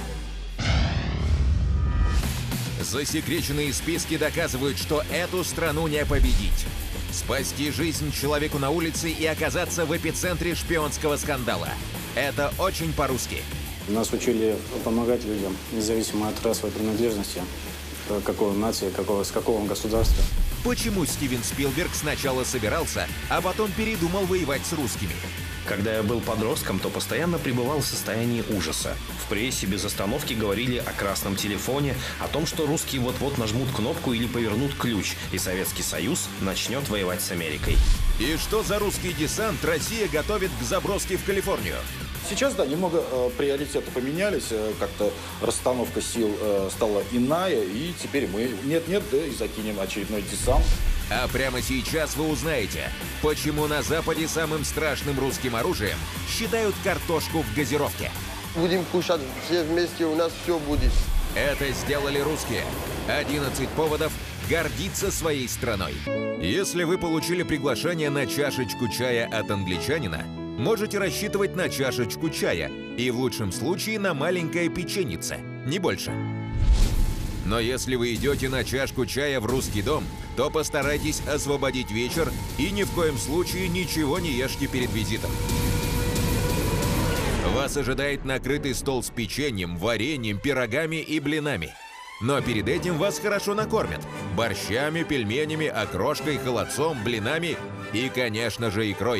Засекреченные списки доказывают, что эту страну не победить. Спасти жизнь человеку на улице и оказаться в эпицентре шпионского скандала. Это очень по-русски. Нас учили помогать людям, независимо от расовой принадлежности, какой он нации, с какого он государства. Почему Стивен Спилберг сначала собирался, а потом передумал воевать с русскими? Когда я был подростком, то постоянно пребывал в состоянии ужаса. В прессе без остановки говорили о красном телефоне, о том, что русские вот-вот нажмут кнопку или повернут ключ, и Советский Союз начнет воевать с Америкой. И что за русский десант Россия готовит к заброске в Калифорнию? Сейчас, да, немного приоритеты поменялись, как-то расстановка сил стала иная, и теперь мы нет-нет, да и закинем очередной десант. А прямо сейчас вы узнаете, почему на Западе самым страшным русским оружием считают картошку в газировке. Будем кушать все вместе, у нас все будет. Это сделали русские. 11 поводов гордиться своей страной. Если вы получили приглашение на чашечку чая от англичанина, можете рассчитывать на чашечку чая и в лучшем случае на маленькое печенице, не больше. Но если вы идете на чашку чая в русский дом, то постарайтесь освободить вечер и ни в коем случае ничего не ешьте перед визитом. Вас ожидает накрытый стол с печеньем, вареньем, пирогами и блинами. Но перед этим вас хорошо накормят борщами, пельменями, окрошкой, холодцом, блинами и, конечно же, икрой.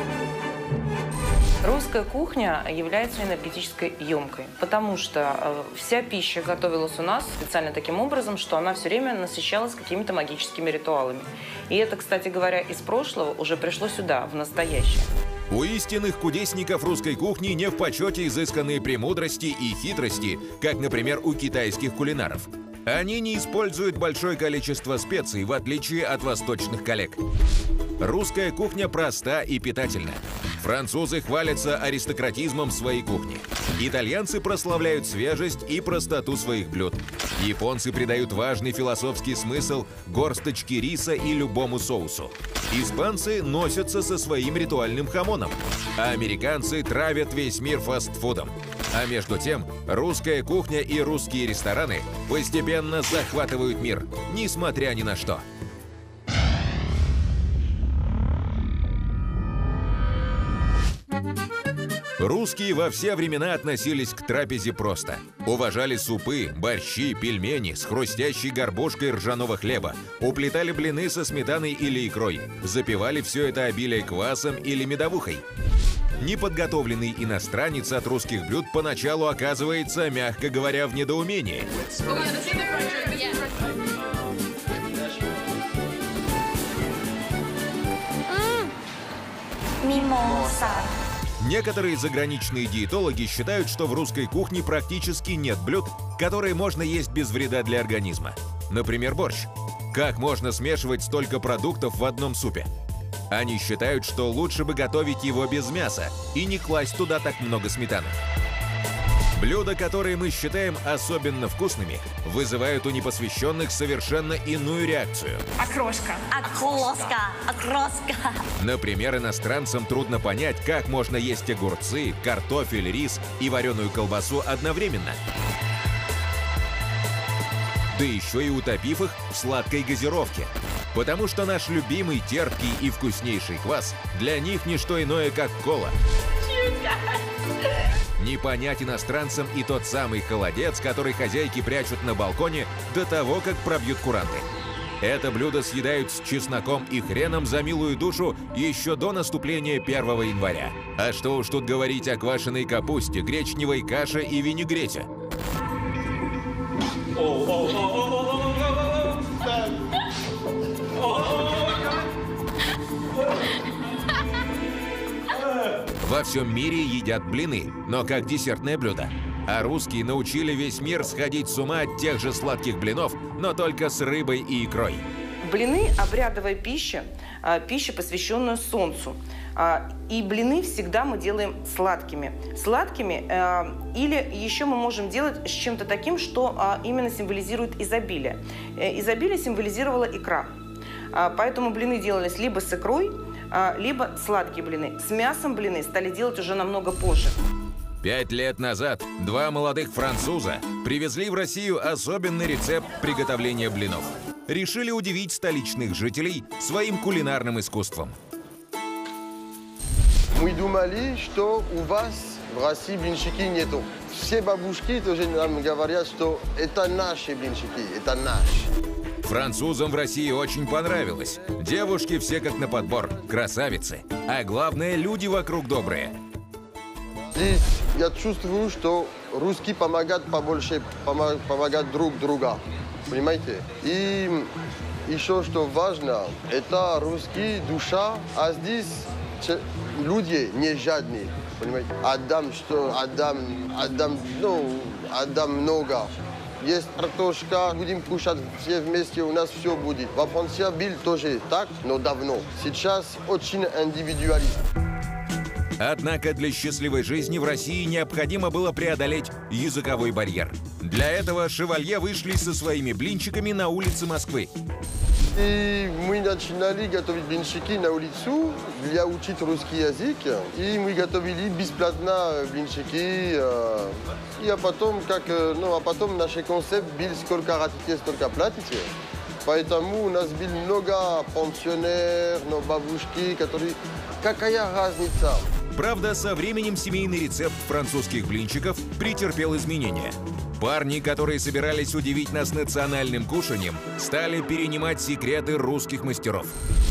Русская кухня является энергетически емкой, потому что вся пища готовилась у нас специально таким образом, что она все время насыщалась какими-то магическими ритуалами. И это, кстати говоря, из прошлого уже пришло сюда, в настоящее. У истинных кудесников русской кухни не в почете изысканные премудрости и хитрости, как, например, у китайских кулинаров. Они не используют большое количество специй, в отличие от восточных коллег. Русская кухня проста и питательна. Французы хвалятся аристократизмом своей кухни. Итальянцы прославляют свежесть и простоту своих блюд. Японцы придают важный философский смысл горсточке риса и любому соусу. Испанцы носятся со своим ритуальным хамоном, а американцы травят весь мир фастфудом. А между тем, русская кухня и русские рестораны постепенно захватывают мир, несмотря ни на что. Русские во все времена относились к трапезе просто. Уважали супы, борщи, пельмени с хрустящей горбушкой ржаного хлеба, уплетали блины со сметаной или икрой, запивали все это обилие квасом или медовухой. Неподготовленный иностранец от русских блюд поначалу оказывается, мягко говоря, в недоумении. Мимоза. Некоторые заграничные диетологи считают, что в русской кухне практически нет блюд, которые можно есть без вреда для организма. Например, борщ. Как можно смешивать столько продуктов в одном супе? Они считают, что лучше бы готовить его без мяса и не класть туда так много сметаны. Блюда, которые мы считаем особенно вкусными, вызывают у непосвященных совершенно иную реакцию. Окрошка. Окрошка. Окрошка. Например, иностранцам трудно понять, как можно есть огурцы, картофель, рис и вареную колбасу одновременно. Да еще и утопив их в сладкой газировке. Потому что наш любимый, терпкий и вкуснейший квас для них не что иное, как кола. Не понять иностранцам и тот самый холодец, который хозяйки прячут на балконе до того, как пробьют куранты. Это блюдо съедают с чесноком и хреном за милую душу еще до наступления 1 января. А что уж тут говорить о квашеной капусте, гречневой каше и винегрете. Во всем мире едят блины, но как десертное блюдо. А русские научили весь мир сходить с ума от тех же сладких блинов, но только с рыбой и икрой. Блины – обрядовая пища, пища, посвященная солнцу. И блины всегда мы делаем сладкими. Или еще мы можем делать с чем-то таким, что именно символизирует изобилие. Изобилие символизировала икра. Поэтому блины делались либо с икрой, либо сладкие блины. С мясом блины стали делать уже намного позже. 5 лет назад 2 молодых француза привезли в Россию особенный рецепт приготовления блинов. Решили удивить столичных жителей своим кулинарным искусством. Мы думали, что у вас в России блинчики нету. Все бабушки тоже нам говорят, что это наши блинчики, это наши. Французам в России очень понравилось. Девушки все как на подбор, красавицы. А главное, люди вокруг добрые. Здесь я чувствую, что русские помогают побольше, помогают друг другу. Понимаете? И еще что важно, это русские душа, а здесь люди не жадные. Понимаете? Отдам много. Есть картошка, будем кушать все вместе, у нас все будет. Во Франции был тоже так, но давно. Сейчас очень индивидуалист. Однако для счастливой жизни в России необходимо было преодолеть языковой барьер. Для этого шевалье вышли со своими блинчиками на улицы Москвы. И мы начинали готовить блинчики на улицу для учить русский язык. И мы готовили бесплатно блинчики. И потом наш концепт был сколько хотите, столько платите. Поэтому у нас было много пенсионеров, бабушки, которые... Какая разница? Правда, со временем семейный рецепт французских блинчиков претерпел изменения. Парни, которые собирались удивить нас национальным кушанием, стали перенимать секреты русских мастеров.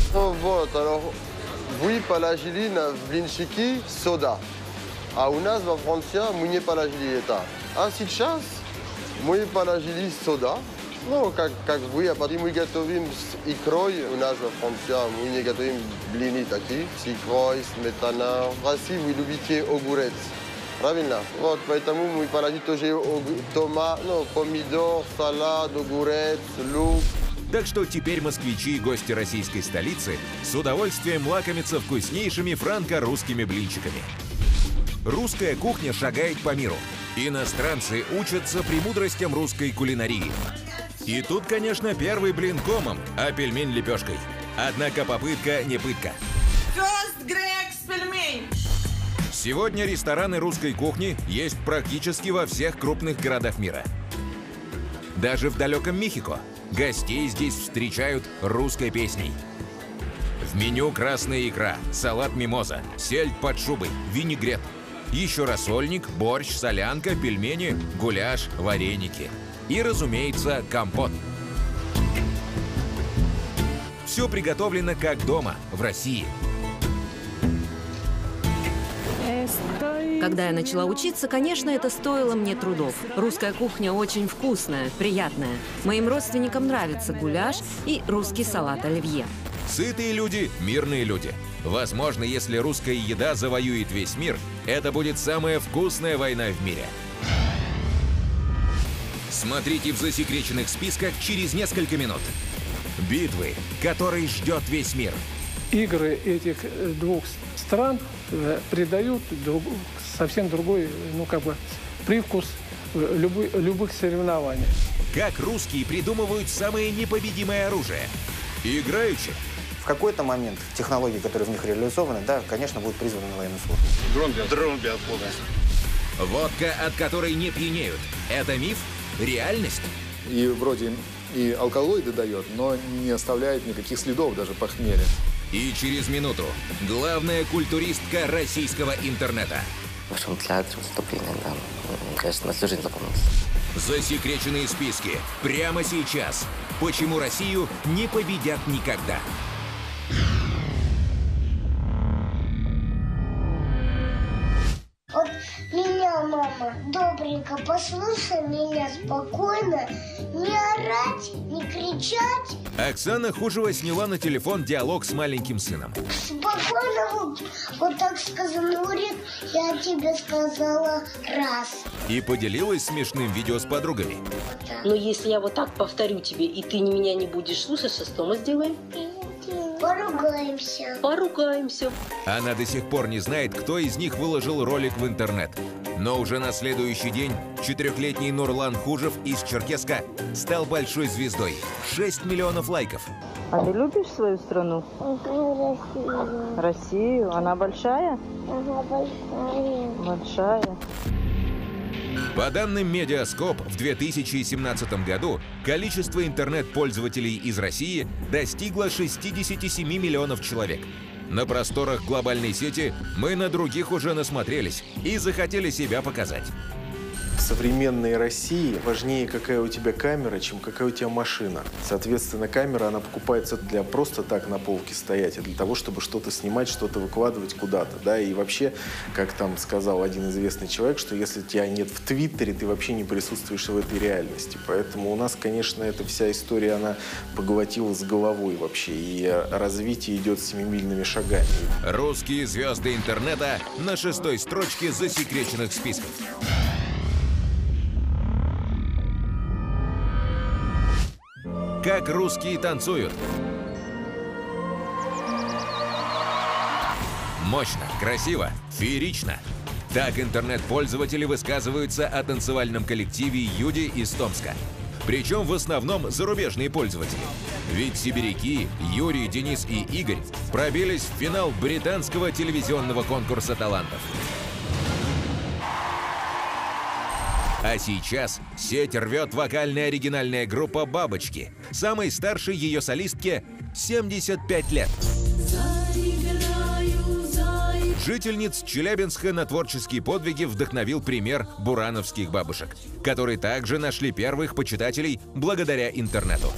Вы положили на блинчики сода, а у нас во Франции мы не положили это. А сейчас мы положили сода, как вы, а потом мы готовим с икрой. У нас во Франции мы не готовим блины такие, с икрой, сметана. В России вы любите огурец. Правильно? Поэтому мы положили тоже томат, помидор, салат, огурец, лук. Так что теперь москвичи и гости российской столицы с удовольствием лакомятся вкуснейшими франко-русскими блинчиками. Русская кухня шагает по миру. Иностранцы учатся премудростям русской кулинарии. И тут, конечно, первый блин комом, а пельмень лепешкой. Однако попытка не пытка. First Greg's пельмень. Сегодня рестораны русской кухни есть практически во всех крупных городах мира. Даже в далеком Мехико гостей здесь встречают русской песней. В меню красная икра, салат мимоза, сельдь под шубой, винегрет. Еще рассольник, борщ, солянка, пельмени, гуляш, вареники. И, разумеется, компот. Все приготовлено как дома, в России. Когда я начала учиться, конечно, это стоило мне трудов. Русская кухня очень вкусная, приятная. Моим родственникам нравится гуляш и русский салат оливье. Сытые люди, мирные люди. Возможно, если русская еда завоюет весь мир, это будет самая вкусная война в мире. Смотрите в засекреченных списках через несколько минут. Битвы, которые ждет весь мир. Игры этих двух стран придают совсем другой, привкус любых соревнований. Как русские придумывают самое непобедимое оружие? Играючи. В какой-то момент технологии, которые в них реализованы, да, конечно, будут призваны на военную службу. Дрон биатлона. Водка, от которой не пьянеют. Это миф? Реальность? И вроде и алкалоиды дает, но не оставляет никаких следов, даже похмелья. И через минуту главная культуристка российского интернета. В вашем театре выступление, да, конечно, на всю жизнь запомнился. Засекреченные списки прямо сейчас. Почему Россию не победят никогда? Вот меня, мама, добренько, послушай меня спокойно, не орать, не кричать. Оксана Хужева сняла на телефон диалог с маленьким сыном. Спокойно, вот так сказано, Урик, я тебе сказала раз. И поделилась смешным видео с подругами. Но если я вот так повторю тебе, и ты меня не будешь слушать, что мы сделаем? Поругаемся. Поругаемся. Она до сих пор не знает, кто из них выложил ролик в интернет. Но уже на следующий день 4-летний Нурлан Хужев из Черкесска стал большой звездой. 6 миллионов лайков. А ты любишь свою страну? Россию. Россию? Она большая? Она большая. Большая. По данным Медиаскоп, в 2017 году количество интернет-пользователей из России достигло 67 миллионов человек. На просторах глобальной сети мы на других уже насмотрелись и захотели себя показать. В современной России важнее, какая у тебя камера, чем какая у тебя машина. Соответственно, камера, она покупается для просто так на полке стоять, а для того, чтобы что-то снимать, что-то выкладывать куда-то. Да? И вообще, как там сказал один известный человек, что если тебя нет в Твиттере, ты вообще не присутствуешь в этой реальности. Поэтому у нас, конечно, эта вся история, она поглотила с головой вообще. И развитие идет семимильными шагами. Русские звезды интернета на 6-й строчке засекреченных списков. Как русские танцуют. Мощно, красиво, феерично. Так интернет-пользователи высказываются о танцевальном коллективе Юди из Томска. Причем в основном зарубежные пользователи. Ведь сибиряки Юрий, Денис и Игорь пробились в финал британского телевизионного конкурса талантов. А сейчас сеть рвет вокальная оригинальная группа «Бабочки». Самой старшей ее солистке 75 лет. Жительниц Челябинска на творческие подвиги вдохновил пример бурановских бабушек, которые также нашли первых почитателей благодаря интернету.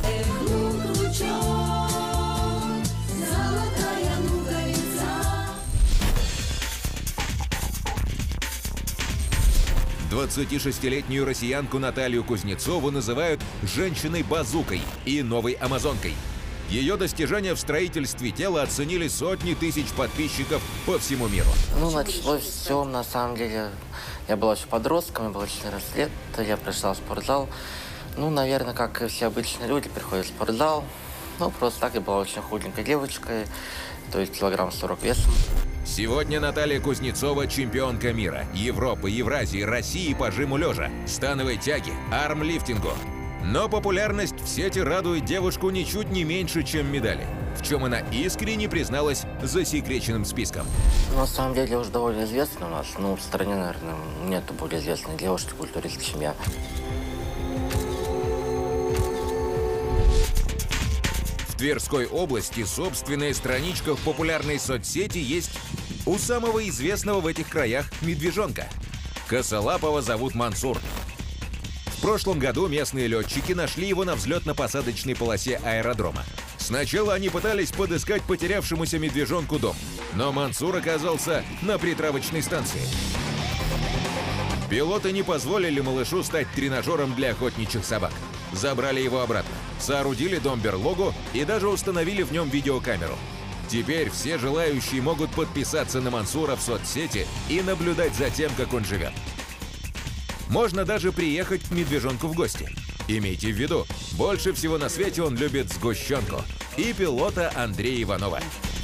26-летнюю россиянку Наталью Кузнецову называют «женщиной-базукой» и «новой амазонкой». Ее достижения в строительстве тела оценили сотни тысяч подписчиков по всему миру. Ну, началось все, на самом деле. Я была еще подростком, мне было 14 лет, я пришла в спортзал. Ну, наверное, как и все обычные люди, приходят в спортзал. Ну, просто так, я была очень худенькой девочкой, то есть килограмм 40 весом. Сегодня Наталья Кузнецова – чемпионка мира, Европы, Евразии, России по жиму лежа, становой тяге, армлифтингу. Но популярность в сети радует девушку ничуть не меньше, чем медали, в чем она искренне призналась засекреченным списком. На самом деле, уже довольно известно у нас. Ну, в стране, наверное, нету более известной девушки-культуристки, чем я. В Тверской области собственная страничка в популярной соцсети есть у самого известного в этих краях медвежонка. Косолапого зовут Мансур. В прошлом году местные летчики нашли его на взлетно-посадочной полосе аэродрома. Сначала они пытались подыскать потерявшемуся медвежонку дом, но Мансур оказался на притравочной станции. Пилоты не позволили малышу стать тренажером для охотничьих собак. Забрали его обратно, соорудили дом-берлогу и даже установили в нем видеокамеру. Теперь все желающие могут подписаться на Мансура в соцсети и наблюдать за тем, как он живет. Можно даже приехать к медвежонку в гости. Имейте в виду, больше всего на свете он любит сгущенку и пилота Андрея Иванова.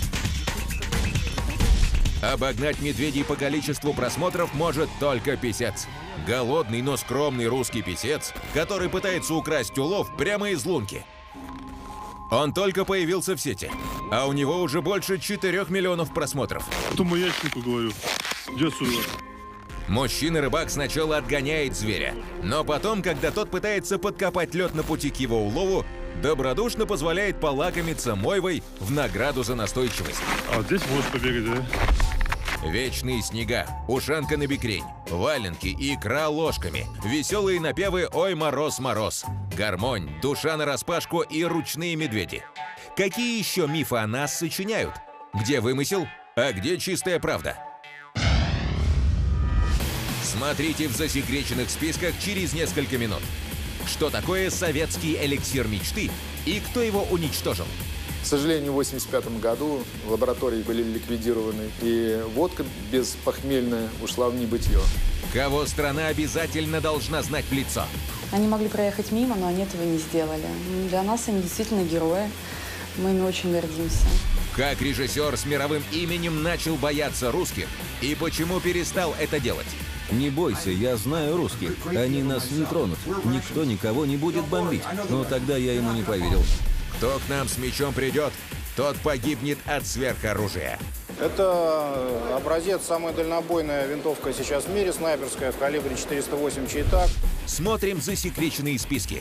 Обогнать медведей по количеству просмотров может только писец. Голодный, но скромный русский писец, который пытается украсть улов прямо из лунки. Он только появился в сети, а у него уже больше 4 миллионов просмотров. Кто маячнику говорю? Где сюда? Мужчина-рыбак сначала отгоняет зверя, но потом, когда тот пытается подкопать лед на пути к его улову, добродушно позволяет полакомиться мойвой в награду за настойчивость. А здесь можешь побегать, да? Вечные снега, ушанка на бекрень, валенки, икра ложками, веселые напевы «Ой, мороз, мороз», гармонь, душа нараспашку и ручные медведи. Какие еще мифы о нас сочиняют? Где вымысел, а где чистая правда? Смотрите в засекреченных списках через несколько минут. Что такое советский эликсир мечты и кто его уничтожил? К сожалению, в 1985 году лаборатории были ликвидированы, и водка беспохмельная ушла в небытие. Кого страна обязательно должна знать в лицо? Они могли проехать мимо, но они этого не сделали. Для нас они действительно герои. Мы ими очень гордимся. Как режиссер с мировым именем начал бояться русских и почему перестал это делать? Не бойся, я знаю русских. Они нас не тронут. Никто никого не будет бомбить. Но тогда я ему не поверил. Кто к нам с мечом придет, тот погибнет от сверхоружия. Это образец, самая дальнобойная винтовка сейчас в мире, снайперская в калибре 408 чейтак. Смотрим засекреченные списки.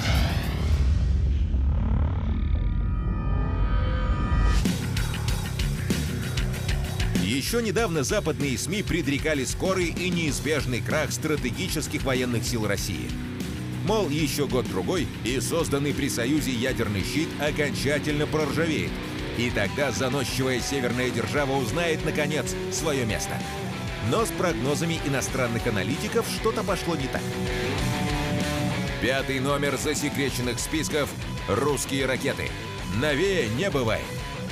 Еще недавно западные СМИ предрекали скорый и неизбежный крах стратегических военных сил России. Мол, еще год-другой, и созданный при Союзе ядерный щит окончательно проржавеет. И тогда заносчивая северная держава узнает, наконец, свое место. Но с прогнозами иностранных аналитиков что-то пошло не так. 5-й номер засекреченных списков – русские ракеты. Новее не бывает.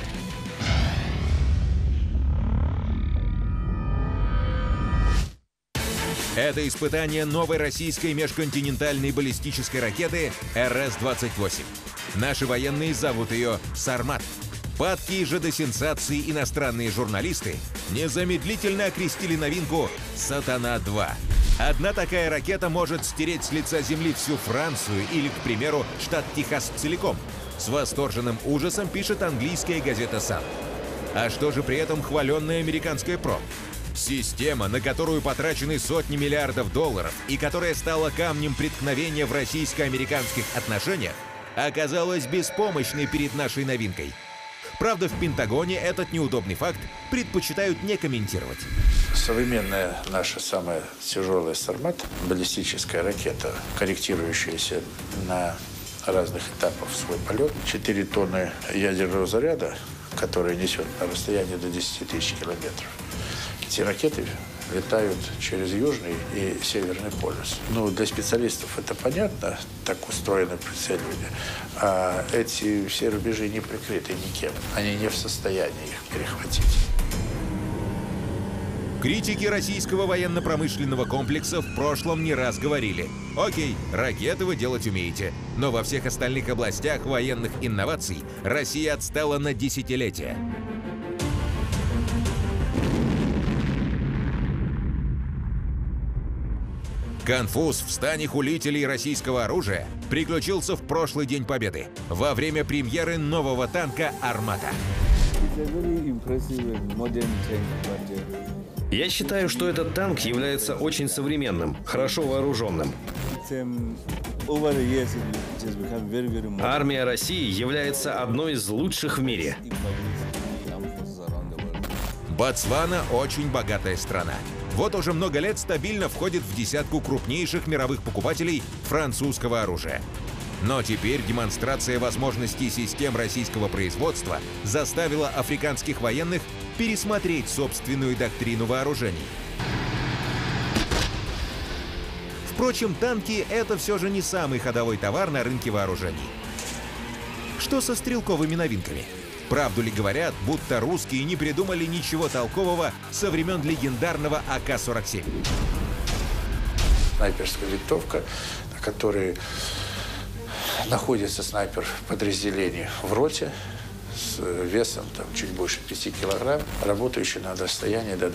Это испытание новой российской межконтинентальной баллистической ракеты РС-28. Наши военные зовут ее «Сармат». Падкие же до сенсации иностранные журналисты незамедлительно окрестили новинку «Сатана-2». Одна такая ракета может стереть с лица земли всю Францию или, к примеру, штат Техас целиком. С восторженным ужасом пишет английская газета «Сан». А что же при этом хваленная американская «Про»? Система, на которую потрачены сотни миллиардов долларов и которая стала камнем преткновения в российско-американских отношениях, оказалась беспомощной перед нашей новинкой. Правда, в Пентагоне этот неудобный факт предпочитают не комментировать. Современная наша самая тяжелая «Сармат», баллистическая ракета, корректирующаяся на разных этапах свой полет, 4 тонны ядерного заряда, который несет на расстоянии до 10 тысяч километров. Эти ракеты летают через Южный и Северный полюс. Ну, для специалистов это понятно, так устроено преследование. А эти все рубежи не прикрыты никем. Они не в состоянии их перехватить. Критики российского военно-промышленного комплекса в прошлом не раз говорили: окей, ракеты вы делать умеете, но во всех остальных областях военных инноваций Россия отстала на десятилетия. Конфуз в стане хулителей российского оружия приключился в прошлый День Победы, во время премьеры нового танка «Армата». Я считаю, что этот танк является очень современным, хорошо вооруженным. Армия России является одной из лучших в мире. Ботсвана – очень богатая страна. Вот уже много лет стабильно входит в десятку крупнейших мировых покупателей французского оружия. Но теперь демонстрация возможностей систем российского производства заставила африканских военных пересмотреть собственную доктрину вооружений. Впрочем, танки – это все же не самый ходовой товар на рынке вооружений. Что со стрелковыми новинками? Правду ли говорят, будто русские не придумали ничего толкового со времен легендарного АК-47? Снайперская винтовка, на которой находится снайпер подразделения в роте с весом там, чуть больше 5 килограмм, работающий на расстоянии до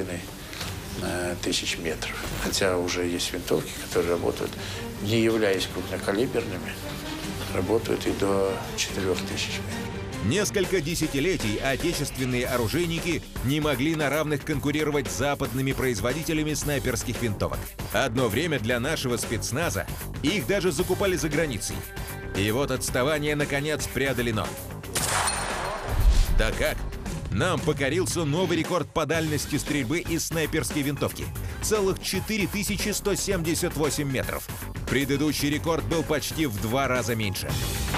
2500 метров. Хотя уже есть винтовки, которые работают, не являясь крупнокалиберными, работают и до 4000 метров. Несколько десятилетий отечественные оружейники не могли на равных конкурировать с западными производителями снайперских винтовок. Одно время для нашего спецназа их даже закупали за границей. И вот отставание, наконец, преодолено. Да как? Нам покорился новый рекорд по дальности стрельбы из снайперской винтовки. Целых 4178 метров. Предыдущий рекорд был почти в 2 раза меньше.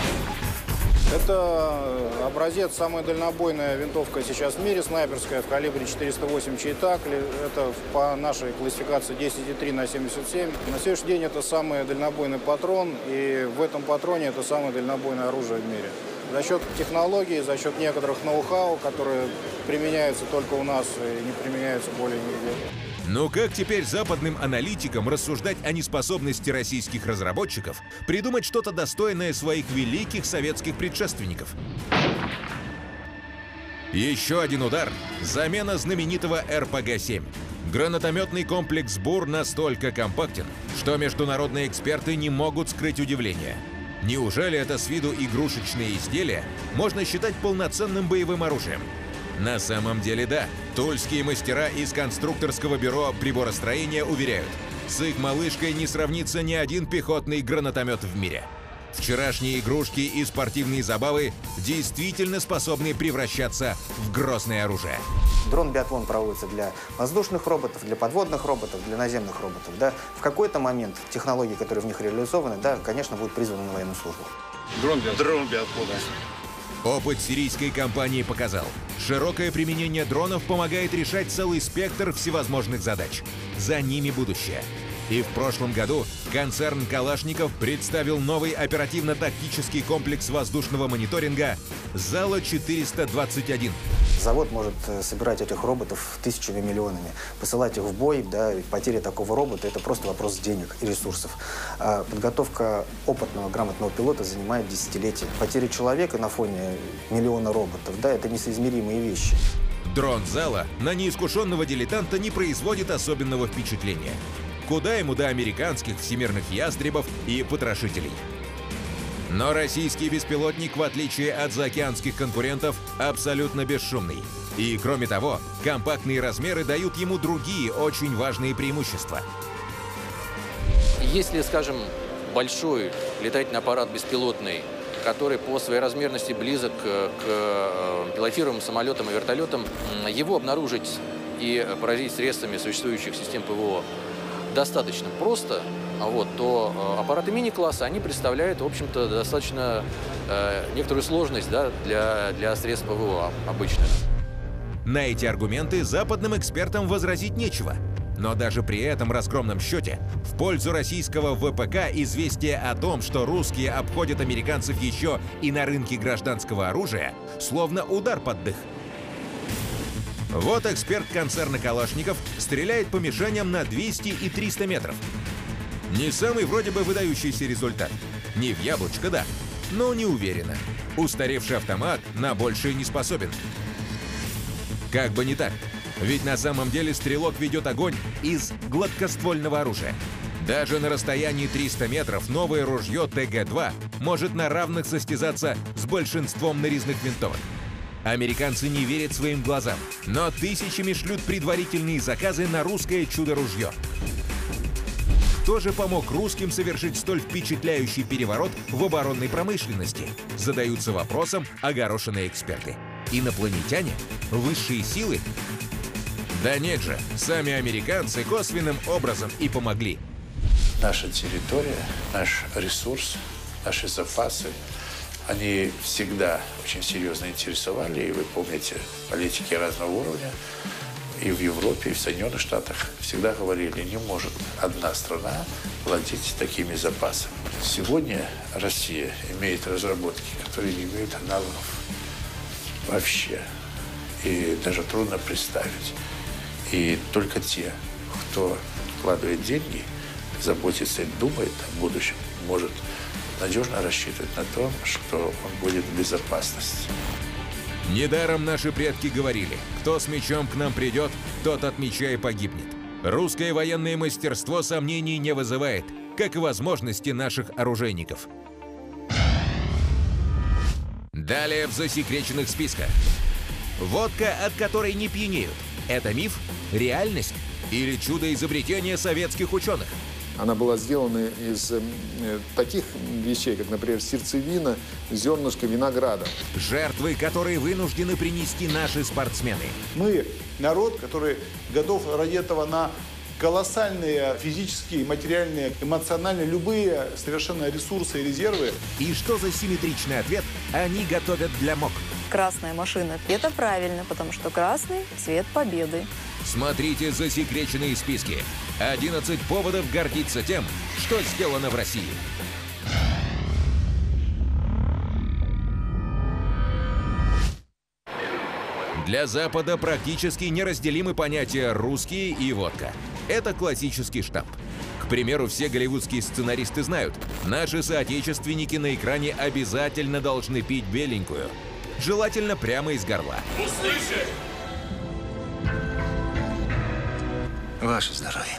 Это образец, самая дальнобойная винтовка сейчас в мире, снайперская в калибре 408 чейтак. Это по нашей классификации 10,3 на 77. На сегодняшний день это самый дальнобойный патрон, и в этом патроне это самое дальнобойное оружие в мире. За счет технологий, за счет некоторых ноу-хау, которые применяются только у нас и не применяются более нигде. Но как теперь западным аналитикам рассуждать о неспособности российских разработчиков придумать что-то достойное своих великих советских предшественников? Еще один удар – замена знаменитого РПГ-7. Гранатометный комплекс «Бур» настолько компактен, что международные эксперты не могут скрыть удивление. Неужели это с виду игрушечное изделие можно считать полноценным боевым оружием? На самом деле да. Тульские мастера из конструкторского бюро приборостроения уверяют, с их малышкой не сравнится ни один пехотный гранатомет в мире. Вчерашние игрушки и спортивные забавы действительно способны превращаться в грозное оружие. Дрон-биатлон проводится для воздушных роботов, для подводных роботов, для наземных роботов. Да. В какой-то момент технологии, которые в них реализованы, да, конечно, будут призваны на военную службу. Дрон-биатлон. Опыт сирийской компании показал, широкое применение дронов помогает решать целый спектр всевозможных задач. За ними будущее. И в прошлом году концерн «Калашников» представил новый оперативно-тактический комплекс воздушного мониторинга «Зала-421». Завод может собирать этих роботов тысячами, миллионами, посылать их в бой, да, и потеря такого робота – это просто вопрос денег и ресурсов. А подготовка опытного, грамотного пилота занимает десятилетия. Потеря человека на фоне миллиона роботов, да, это несоизмеримые вещи. Дрон «Зала» на неискушенного дилетанта не производит особенного впечатления. Куда ему до американских всемирных ястребов и потрошителей? Но российский беспилотник, в отличие от заокеанских конкурентов, абсолютно бесшумный. И, кроме того, компактные размеры дают ему другие очень важные преимущества. Если, скажем, большой летательный аппарат беспилотный, который по своей размерности близок к пилотируемым самолетам и вертолетам, его обнаружить и поразить средствами существующих систем ПВО достаточно просто, то аппараты мини-класса, они представляют, в общем-то, достаточно некоторую сложность, да, для средств ПВО обычных. На эти аргументы западным экспертам возразить нечего. Но даже при этом разгромном счете в пользу российского ВПК известие о том, что русские обходят американцев еще и на рынке гражданского оружия, словно удар под дых. Вот эксперт концерна «Калашников» стреляет по мишеням на 200 и 300 метров. Не самый вроде бы выдающийся результат. Не в яблочко, да, но не уверенно. Устаревший автомат на большее не способен. Как бы не так. Ведь на самом деле стрелок ведет огонь из гладкоствольного оружия. Даже на расстоянии 300 метров новое ружье ТГ-2 может на равных состязаться с большинством нарезных винтовок. Американцы не верят своим глазам, но тысячами шлют предварительные заказы на русское чудо-ружье. Кто же помог русским совершить столь впечатляющий переворот в оборонной промышленности? Задаются вопросом огорошенные эксперты. Инопланетяне? Высшие силы? Да нет же, сами американцы косвенным образом и помогли. Наша территория, наш ресурс, наши запасы, они всегда очень серьезно интересовали, и вы помните, политики разного уровня, и в Европе, и в Соединенных Штатах всегда говорили, не может одна страна владеть такими запасами. Сегодня Россия имеет разработки, которые не имеют аналогов вообще, и даже трудно представить. И только те, кто вкладывает деньги, заботится и думает о будущем, может надежно рассчитывать на то, что он будет в безопасности. Недаром наши предки говорили, кто с мечом к нам придет, тот от меча и погибнет. Русское военное мастерство сомнений не вызывает, как и возможности наших оружейников. Далее в засекреченных списках. Водка, от которой не пьянеют. Это миф, реальность или чудо изобретения советских ученых? Она была сделана из таких вещей, как, например, сердцевина, зернышко винограда. Жертвы, которые вынуждены принести наши спортсмены. Мы народ, который готов ради этого на колоссальные физические, материальные, эмоциональные, любые совершенно ресурсы и резервы. И что за симметричный ответ они готовят для МОК? Красная машина. Это правильно, потому что красный – цвет победы. Смотрите засекреченные списки. 11 поводов гордиться тем, что сделано в России. Для Запада практически неразделимы понятия «русские» и «водка». Это классический штамп. К примеру, все голливудские сценаристы знают, наши соотечественники на экране обязательно должны пить беленькую. Желательно прямо из горла. Услышь! Ваше здоровье.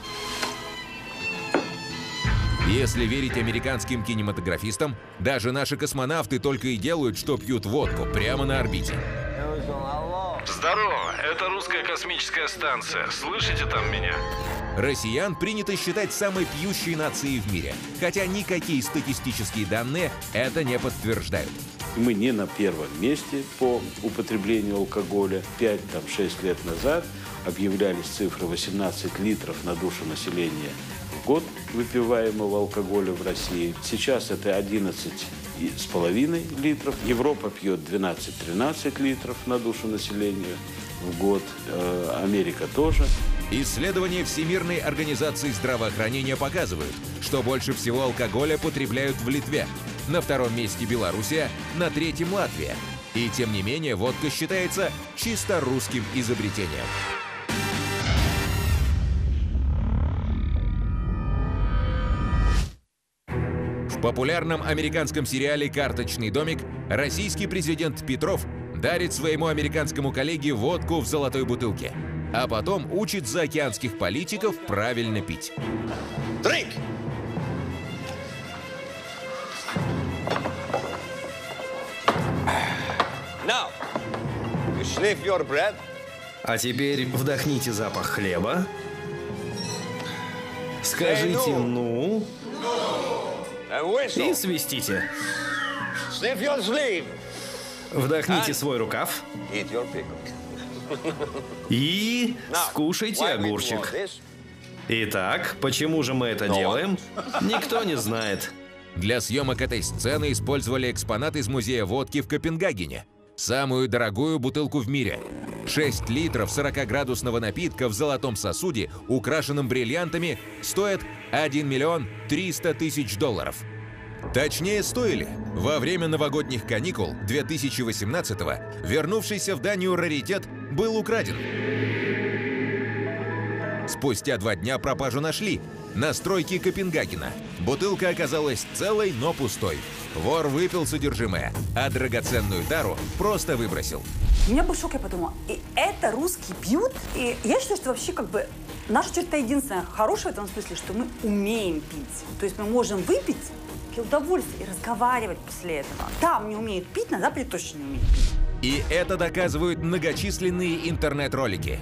Если верить американским кинематографистам, даже наши космонавты только и делают, что пьют водку прямо на орбите. Здорово, это русская космическая станция. Слышите там меня? Россиян принято считать самой пьющей нацией в мире, хотя никакие статистические данные это не подтверждают. Мы не на первом месте по употреблению алкоголя. 5-6 лет назад объявлялись цифры 18 литров на душу населения в год выпиваемого алкоголя в России. Сейчас это 11,5 литров. Европа пьет 12-13 литров на душу населения в год. Америка тоже. Исследования Всемирной организации здравоохранения показывают, что больше всего алкоголя потребляют в Литве. На втором месте Белоруссия, на третьем Латвия. И тем не менее водка считается чисто русским изобретением. В популярном американском сериале «Карточный домик» российский президент Петров дарит своему американскому коллеге водку в золотой бутылке, а потом учит заокеанских политиков правильно пить. Drink! Now, you sniff your bread. А теперь вдохните запах хлеба. Скажите «ну» и свистите. Sniff your sleeve. Вдохните свой рукав. Eat your pickle. И скушайте огурчик. Итак, почему же мы это делаем? Никто не знает. Для съемок этой сцены использовали экспонат из музея водки в Копенгагене. Самую дорогую бутылку в мире. 6 литров 40-градусного напитка в золотом сосуде, украшенном бриллиантами, стоят $1 300 000. Точнее, стоили. Во время новогодних каникул 2018-го вернувшийся в Данию раритет был украден. Спустя 2 дня пропажу нашли. На стройке Копенгагена. Бутылка оказалась целой, но пустой. Вор выпил содержимое, а драгоценную тару просто выбросил. У меня был шок, я подумала, и это русские пьют? И я считаю, что вообще как бы наша черта единственная хорошая в этом смысле, что мы умеем пить. То есть мы можем выпить для удовольствия и разговаривать после этого. Там не умеют пить, на Западе точно не умеют пить. И это доказывают многочисленные интернет-ролики.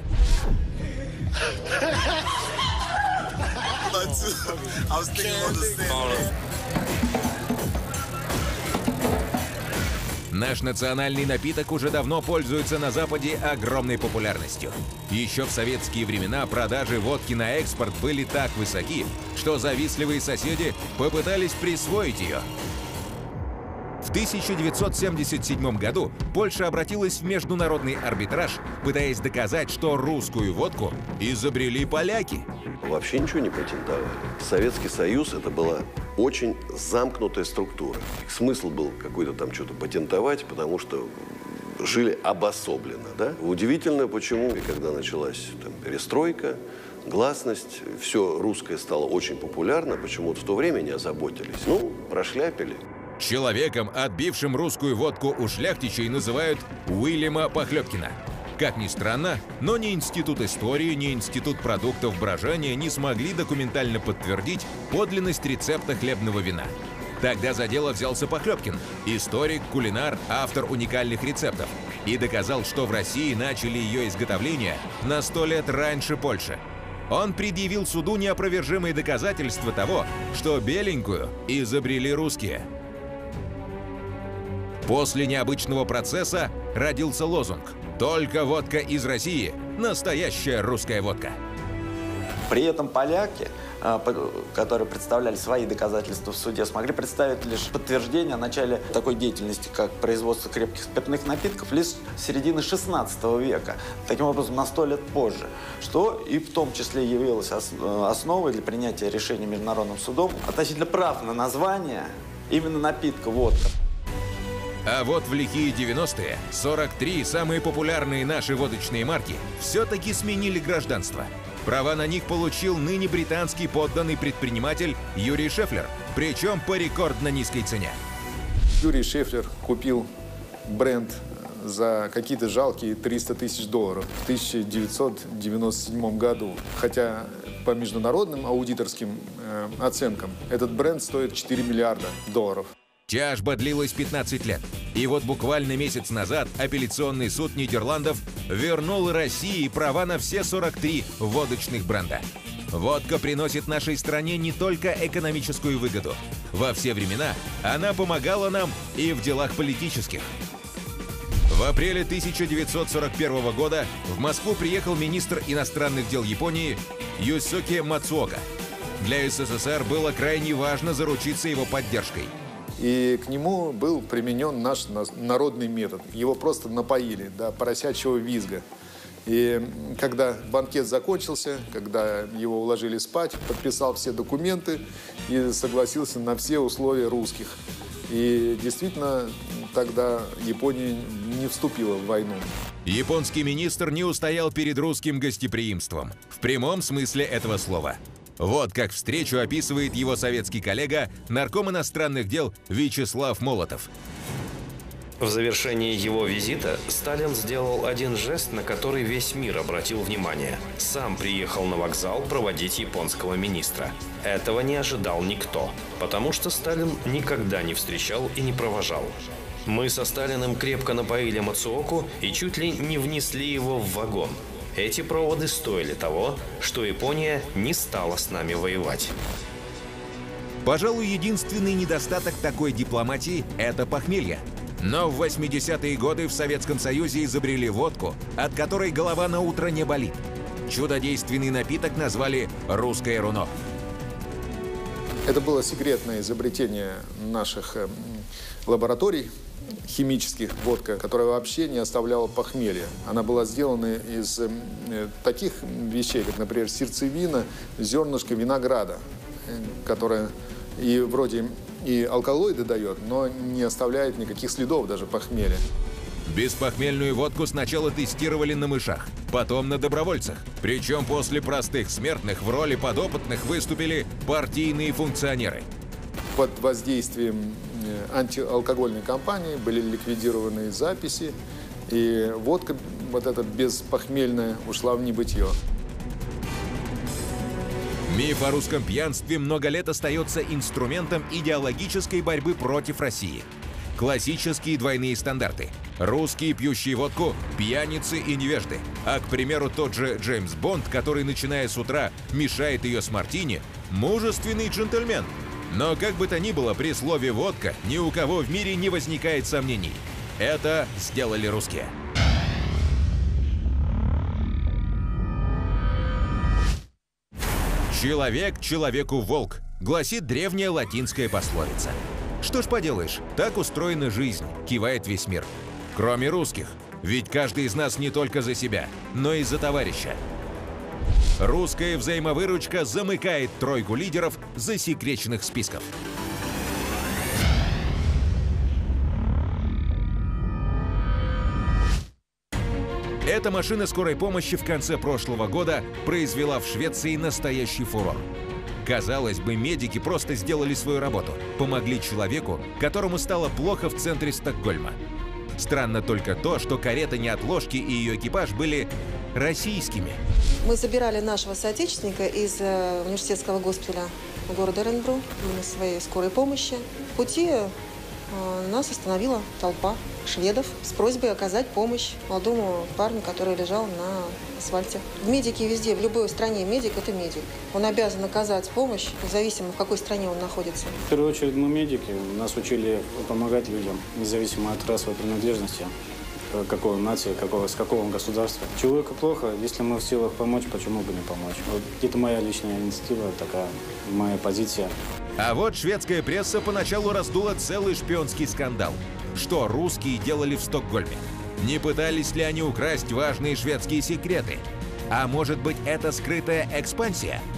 Наш национальный напиток уже давно пользуется на Западе огромной популярностью. Еще в советские времена продажи водки на экспорт были так высоки, что завистливые соседи попытались присвоить ее. В 1977 году Польша обратилась в международный арбитраж, пытаясь доказать, что русскую водку изобрели поляки. Вообще ничего не патентовали. Советский Союз — это была очень замкнутая структура. Смысл был какой-то там что-то патентовать, потому что жили обособленно. Да? Удивительно, почему, когда началась там перестройка, гласность, все русское стало очень популярно, почему-то в то время не озаботились. Ну, прошляпили. Человеком, отбившим русскую водку у шляхтичей, называют Уильяма Похлебкина. Как ни странно, но ни Институт истории, ни Институт продуктов брожения не смогли документально подтвердить подлинность рецепта хлебного вина. Тогда за дело взялся Похлебкин, историк, кулинар, автор уникальных рецептов, и доказал, что в России начали ее изготовление на 100 лет раньше Польши. Он предъявил суду неопровержимые доказательства того, что беленькую изобрели русские. После необычного процесса родился лозунг «Только водка из России – настоящая русская водка». При этом поляки, которые представляли свои доказательства в суде, смогли представить лишь подтверждение о начале такой деятельности, как производство крепких спиртных напитков, лишь с середины 16 века, таким образом на 100 лет позже, что и в том числе явилось основой для принятия решения Международным судом относительно прав на название именно напитка водка. А вот в лихие 90-е 43 самые популярные наши водочные марки все-таки сменили гражданство. Права на них получил ныне британский подданный предприниматель Юрий Шефлер, причем по рекордно низкой цене. Юрий Шефлер купил бренд за какие-то жалкие $300 тысяч в 1997 году. Хотя по международным аудиторским оценкам этот бренд стоит $4 миллиарда. Тяжба длилась 15 лет. И вот буквально месяц назад апелляционный суд Нидерландов вернул России права на все 43 водочных бренда. Водка приносит нашей стране не только экономическую выгоду. Во все времена она помогала нам и в делах политических. В апреле 1941 года в Москву приехал министр иностранных дел Японии Юсуке Мацуока. Для СССР было крайне важно заручиться его поддержкой. И к нему был применен наш народный метод. Его просто напоили до поросячьего визга. И когда банкет закончился, когда его уложили спать, подписал все документы и согласился на все условия русских. И действительно, тогда Япония не вступила в войну. Японский министр не устоял перед русским гостеприимством. В прямом смысле этого слова. Вот как встречу описывает его советский коллега, нарком иностранных дел Вячеслав Молотов. В завершении его визита Сталин сделал один жест, на который весь мир обратил внимание. Сам приехал на вокзал проводить японского министра. Этого не ожидал никто, потому что Сталин никогда не встречал и не провожал. Мы со Сталиным крепко напоили Мацуоку и чуть ли не внесли его в вагон. Эти проводы стоили того, что Япония не стала с нами воевать. Пожалуй, единственный недостаток такой дипломатии – это похмелье. Но в 80-е годы в Советском Союзе изобрели водку, от которой голова на утро не болит. Чудодейственный напиток назвали «русское руно». Это было секретное изобретение наших лабораторий химических, водка, которая вообще не оставляла похмелья. Она была сделана из таких вещей, как, например, сердцевина, зернышко винограда, которая и вроде и алкалоиды дает, но не оставляет никаких следов даже похмелья. Беспохмельную водку сначала тестировали на мышах, потом на добровольцах. Причем после простых смертных в роли подопытных выступили партийные функционеры. Под воздействием антиалкогольной кампании были ликвидированы записи, и водка вот эта беспохмельная ушла в небытие. Миф о русском пьянстве много лет остается инструментом идеологической борьбы против России. Классические двойные стандарты. Русские, пьющие водку, пьяницы и невежды. А, к примеру, тот же Джеймс Бонд, который, начиная с утра, мешает ее с мартини, мужественный джентльмен. Но как бы то ни было, при слове «водка» ни у кого в мире не возникает сомнений. Это сделали русские. «Человек человеку волк», гласит древняя латинская пословица. Что ж поделаешь, так устроена жизнь, кивает весь мир. Кроме русских, ведь каждый из нас не только за себя, но и за товарища. Русская взаимовыручка замыкает тройку лидеров засекреченных списков. Эта машина скорой помощи в конце прошлого года произвела в Швеции настоящий фурор. Казалось бы, медики просто сделали свою работу, помогли человеку, которому стало плохо в центре Стокгольма. Странно только то, что карета неотложки и ее экипаж были российскими. Мы забирали нашего соотечественника из университетского госпиталя города Эренбру на своей скорой помощи. В пути нас остановила толпа шведов с просьбой оказать помощь молодому парню, который лежал на асфальте. Медики везде, в любой стране медик – это медик. Он обязан оказать помощь, независимо в какой стране он находится. В первую очередь мы медики. Нас учили помогать людям, независимо от расовой принадлежности, какой он нации, с какого он государства. Человеку плохо, если мы в силах помочь, почему бы не помочь? Вот это моя личная инициатива, такая моя позиция. А вот шведская пресса поначалу раздула целый шпионский скандал. Что русские делали в Стокгольме? Не пытались ли они украсть важные шведские секреты? А может быть, это скрытая экспансия?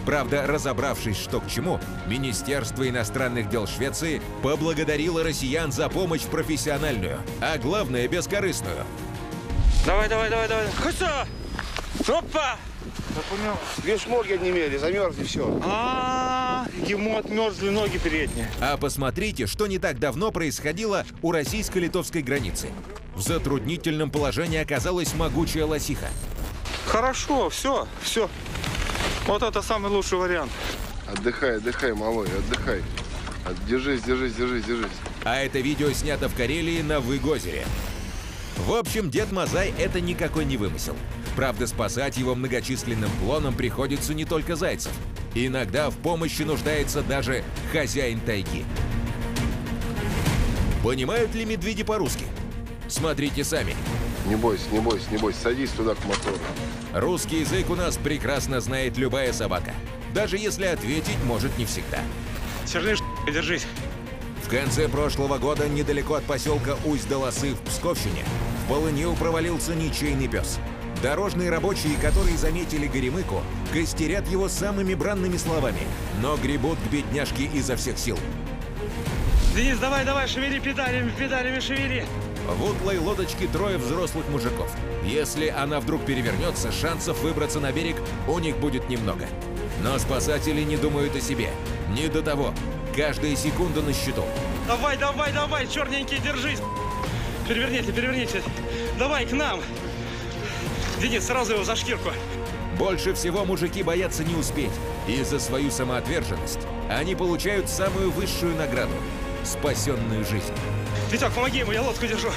Правда, разобравшись, что к чему, Министерство иностранных дел Швеции поблагодарило россиян за помощь профессиональную, а главное, бескорыстную. Давай. Хоса! Опа! Я понял. Видишь, ноги онемели, замерзли, все. Ему отмерзли ноги передние. А посмотрите, что не так давно происходило у российско-литовской границы. В затруднительном положении оказалась могучая лосиха. Хорошо, все. Вот это самый лучший вариант. Отдыхай, малой, отдыхай. Держись. А это видео снято в Карелии на Выгозере. В общем, Дед Мазай — это никакой не вымысел. Правда, спасать его многочисленным клонам приходится не только зайцев. Иногда в помощи нуждается даже хозяин тайги. Понимают ли медведи по-русски? Смотрите сами. Не бойся, садись туда к мотору. Русский язык у нас прекрасно знает любая собака. Даже если ответить может не всегда. Держись. В конце прошлого года недалеко от поселка Усть-Долосы в Псковщине в полынью провалился ничейный пес. Дорожные рабочие, которые заметили горемыку, костерят его самыми бранными словами, но гребут к бедняжке изо всех сил. Денис, давай, шевели педалями шевели. В утлой лодочке трое взрослых мужиков. Если она вдруг перевернется, шансов выбраться на берег у них будет немного. Но спасатели не думают о себе. Не до того. Каждая секунда на счету. Давай, черненький, держись. Переверните. Давай к нам. Денис, сразу его за шкирку. Больше всего мужики боятся не успеть. И за свою самоотверженность они получают самую высшую награду – спасенную жизнь. Витек, помоги ему, я лодку держу.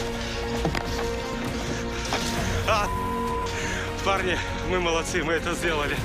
Парни, мы молодцы, мы это сделали.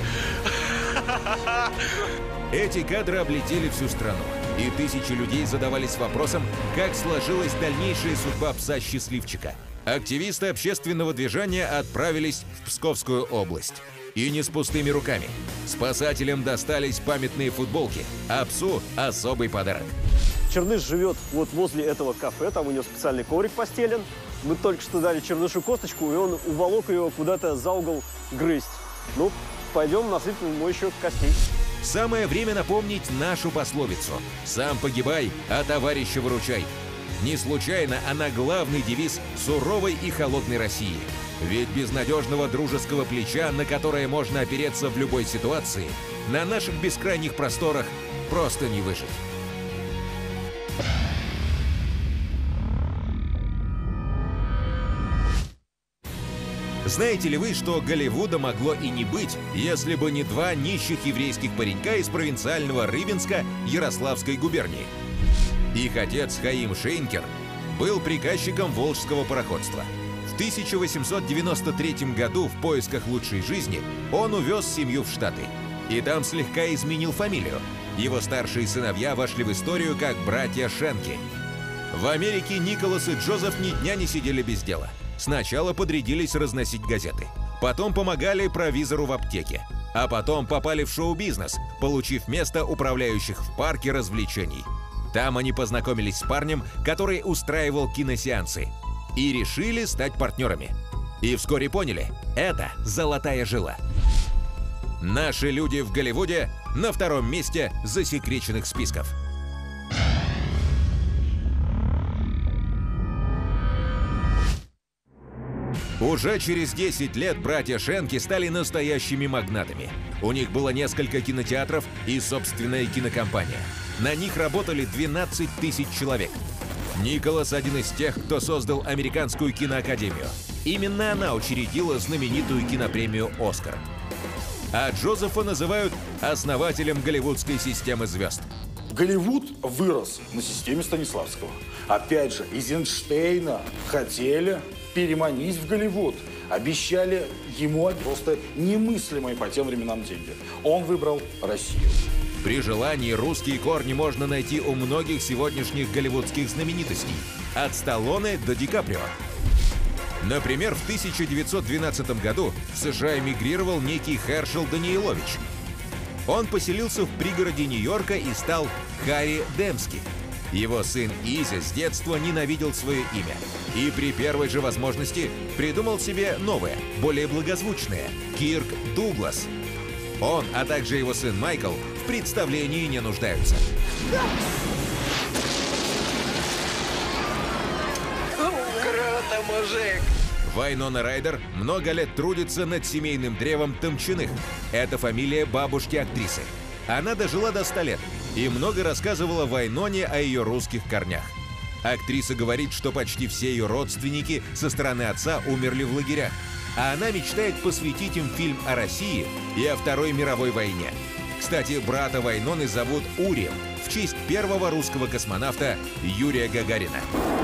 Эти кадры облетели всю страну, и тысячи людей задавались вопросом, как сложилась дальнейшая судьба пса-счастливчика. Активисты общественного движения отправились в Псковскую область. И не с пустыми руками. Спасателям достались памятные футболки, а псу – особый подарок. Черныш живет вот возле этого кафе, там у него специальный коврик постелен. Мы только что дали Чернышу косточку, и он уволок ее куда-то за угол грызть. Ну, пойдем насыпем ему еще костей. Самое время напомнить нашу пословицу «Сам погибай, а товарища выручай». Не случайно она главный девиз суровой и холодной России. Ведь без надежного дружеского плеча, на которое можно опереться в любой ситуации, на наших бескрайних просторах просто не выжить. Знаете ли вы, что Голливуда могло и не быть, если бы не два нищих еврейских паренька из провинциального Рыбинска Ярославской губернии? Их отец Хаим Шейнкер был приказчиком волжского пароходства. В 1893 году в поисках лучшей жизни он увез семью в Штаты. И там слегка изменил фамилию. Его старшие сыновья вошли в историю как братья Шенки. В Америке Николас и Джозеф ни дня не сидели без дела. Сначала подрядились разносить газеты, потом помогали провизору в аптеке, а потом попали в шоу-бизнес, получив место управляющих в парке развлечений. Там они познакомились с парнем, который устраивал киносеансы, и решили стать партнерами. И вскоре поняли – это золотая жила. Наши люди в Голливуде на втором месте засекреченных списков. Уже через 10 лет братья Шенки стали настоящими магнатами. У них было несколько кинотеатров и собственная кинокомпания. На них работали 12 тысяч человек. Николас – один из тех, кто создал Американскую киноакадемию. Именно она учредила знаменитую кинопремию «Оскар». А Джозефа называют основателем голливудской системы звезд. Голливуд вырос на системе Станиславского. Опять же, Эйзенштейна хотели переманить в Голливуд. Обещали ему просто немыслимые по тем временам деньги. Он выбрал Россию. При желании русские корни можно найти у многих сегодняшних голливудских знаменитостей. От Сталлоне до Ди Каприо. Например, в 1912 году в США эмигрировал некий Хершел Даниилович. Он поселился в пригороде Нью-Йорка и стал Харри Демски. Его сын Изя с детства ненавидел свое имя и при первой же возможности придумал себе новое, более благозвучное – Кирк Дуглас. Он, а также его сын Майкл в представлении не нуждаются. Круто, мужик! Вайнона Райдер много лет трудится над семейным древом Томчиных. Это фамилия бабушки актрисы. Она дожила до 100 лет и много рассказывала Вайноне о ее русских корнях. Актриса говорит, что почти все ее родственники со стороны отца умерли в лагерях, а она мечтает посвятить им фильм о России и о Второй мировой войне. Кстати, брата Вайноны зовут Урием в честь первого русского космонавта Юрия Гагарина.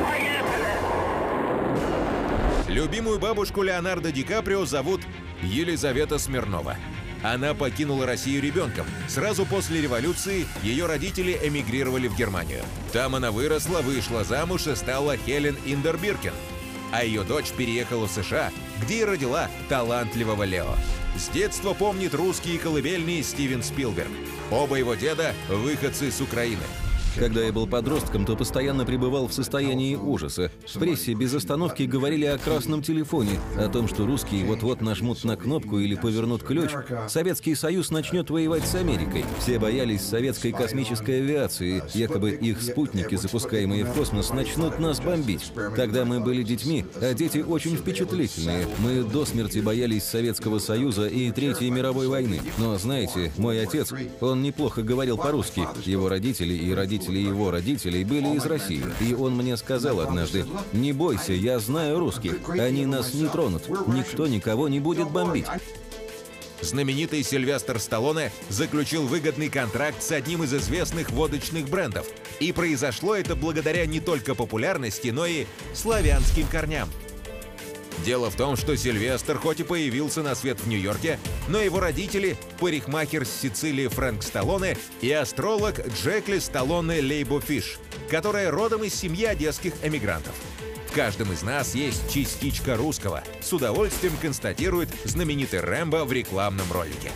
Любимую бабушку Леонардо Ди Каприо зовут Елизавета Смирнова. Она покинула Россию ребенком. Сразу после революции ее родители эмигрировали в Германию. Там она выросла, вышла замуж и стала Хелен Индербиркен. А ее дочь переехала в США, где и родила талантливого Лео. С детства помнит русские колыбельные Стивен Спилберг. Оба его деда – выходцы с Украины. Когда я был подростком, то постоянно пребывал в состоянии ужаса. В прессе без остановки говорили о красном телефоне, о том, что русские вот-вот нажмут на кнопку или повернут ключ. Советский Союз начнет воевать с Америкой. Все боялись советской космической авиации. Якобы их спутники, запускаемые в космос, начнут нас бомбить. Тогда мы были детьми, а дети очень впечатлительные. Мы до смерти боялись Советского Союза и Третьей мировой войны. Но знаете, мой отец, он неплохо говорил по-русски. Его родители и родители его родителей были из России. И он мне сказал однажды: «Не бойся, я знаю русских. Они нас не тронут. Никто никого не будет бомбить». Знаменитый Сильвестр Сталлоне заключил выгодный контракт с одним из известных водочных брендов. И произошло это благодаря не только популярности, но и славянским корням. Дело в том, что Сильвестр хоть и появился на свет в Нью-Йорке, но его родители – парикмахер с Сицилии Фрэнк Сталлоне и астролог Джекли Сталлоне Лейбо-Фиш, которая родом из семьи одесских эмигрантов. В каждом из нас есть частичка русского, с удовольствием констатирует знаменитый Рэмбо в рекламном ролике.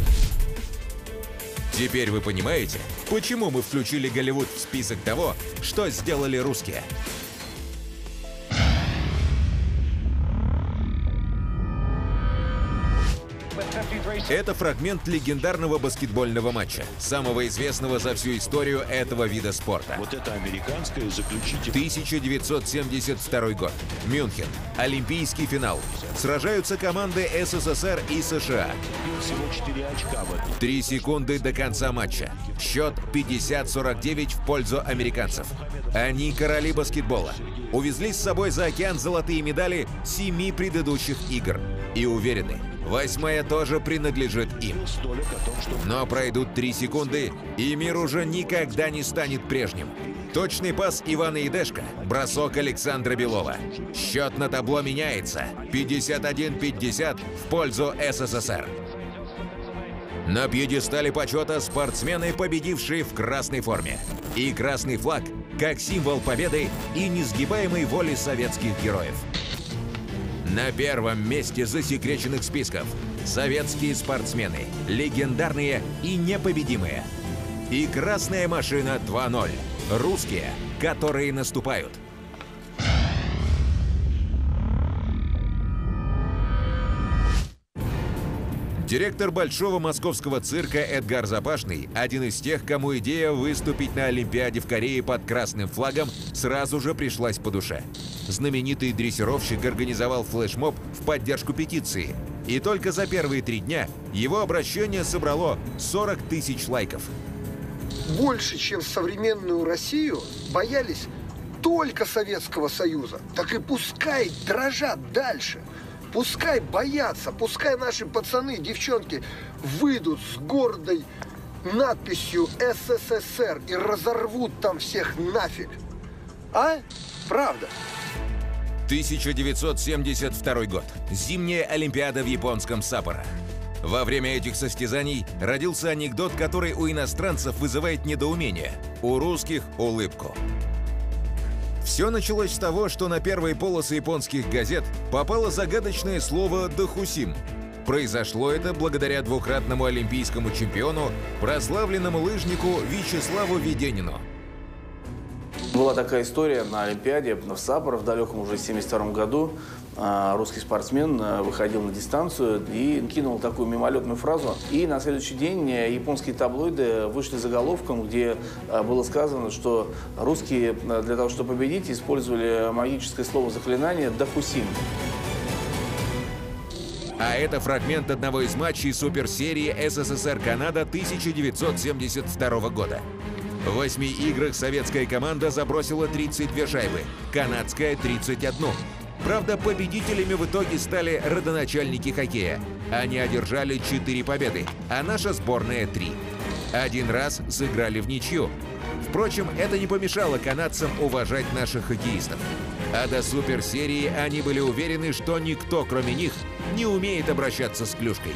Теперь вы понимаете, почему мы включили Голливуд в список того, что сделали русские. Это фрагмент легендарного баскетбольного матча, самого известного за всю историю этого вида спорта. Вот это американское заключительное. 1972 год. Мюнхен. Олимпийский финал. Сражаются команды СССР и США. Всего 4 очка в этом. 3 секунды до конца матча. Счет 50-49 в пользу американцев. Они короли баскетбола. Увезли с собой за океан золотые медали 7 предыдущих игр. И уверены, 8-я тоже принадлежит им. Но пройдут 3 секунды, и мир уже никогда не станет прежним. Точный пас Ивана Едешко, бросок Александра Белова. Счет на табло меняется. 51-50 в пользу СССР. На пьедестале почета спортсмены, победившие в красной форме. И красный флаг как символ победы и несгибаемой воли советских героев. На первом месте засекреченных списков советские спортсмены, легендарные и непобедимые. И красная машина 2.0. Русские, которые наступают. Директор Большого московского цирка Эдгар Запашный – один из тех, кому идея выступить на Олимпиаде в Корее под красным флагом сразу же пришлась по душе. Знаменитый дрессировщик организовал флешмоб в поддержку петиции. И только за первые 3 дня его обращение собрало 40 тысяч лайков. Больше, чем современную Россию, боялись только Советского Союза. Так и пускай дрожат дальше. Пускай боятся, пускай наши пацаны, девчонки выйдут с гордой надписью СССР и разорвут там всех нафиг. А? Правда. 1972 год. Зимняя Олимпиада в японском Саппоро. Во время этих состязаний родился анекдот, который у иностранцев вызывает недоумение, у русских – улыбку. Все началось с того, что на первые полосы японских газет попало загадочное слово «дохусим». Произошло это благодаря двукратному олимпийскому чемпиону, прославленному лыжнику Вячеславу Веденину. Была такая история на Олимпиаде в Саппоро в далеком уже 1972 году. русский спортсмен выходил на дистанцию и кинул такую мимолетную фразу. И на следующий день японские таблоиды вышли заголовком, где было сказано, что русские для того, чтобы победить, использовали магическое слово заклинание «Дохусин». А это фрагмент одного из матчей суперсерии СССР-Канада 1972 года. В 8 играх советская команда забросила 32 шайбы, канадская — 31. Правда, победителями в итоге стали родоначальники хоккея. Они одержали 4 победы, а наша сборная — 3. Один раз сыграли в ничью. Впрочем, это не помешало канадцам уважать наших хоккеистов. А до суперсерии они были уверены, что никто, кроме них, не умеет обращаться с клюшкой.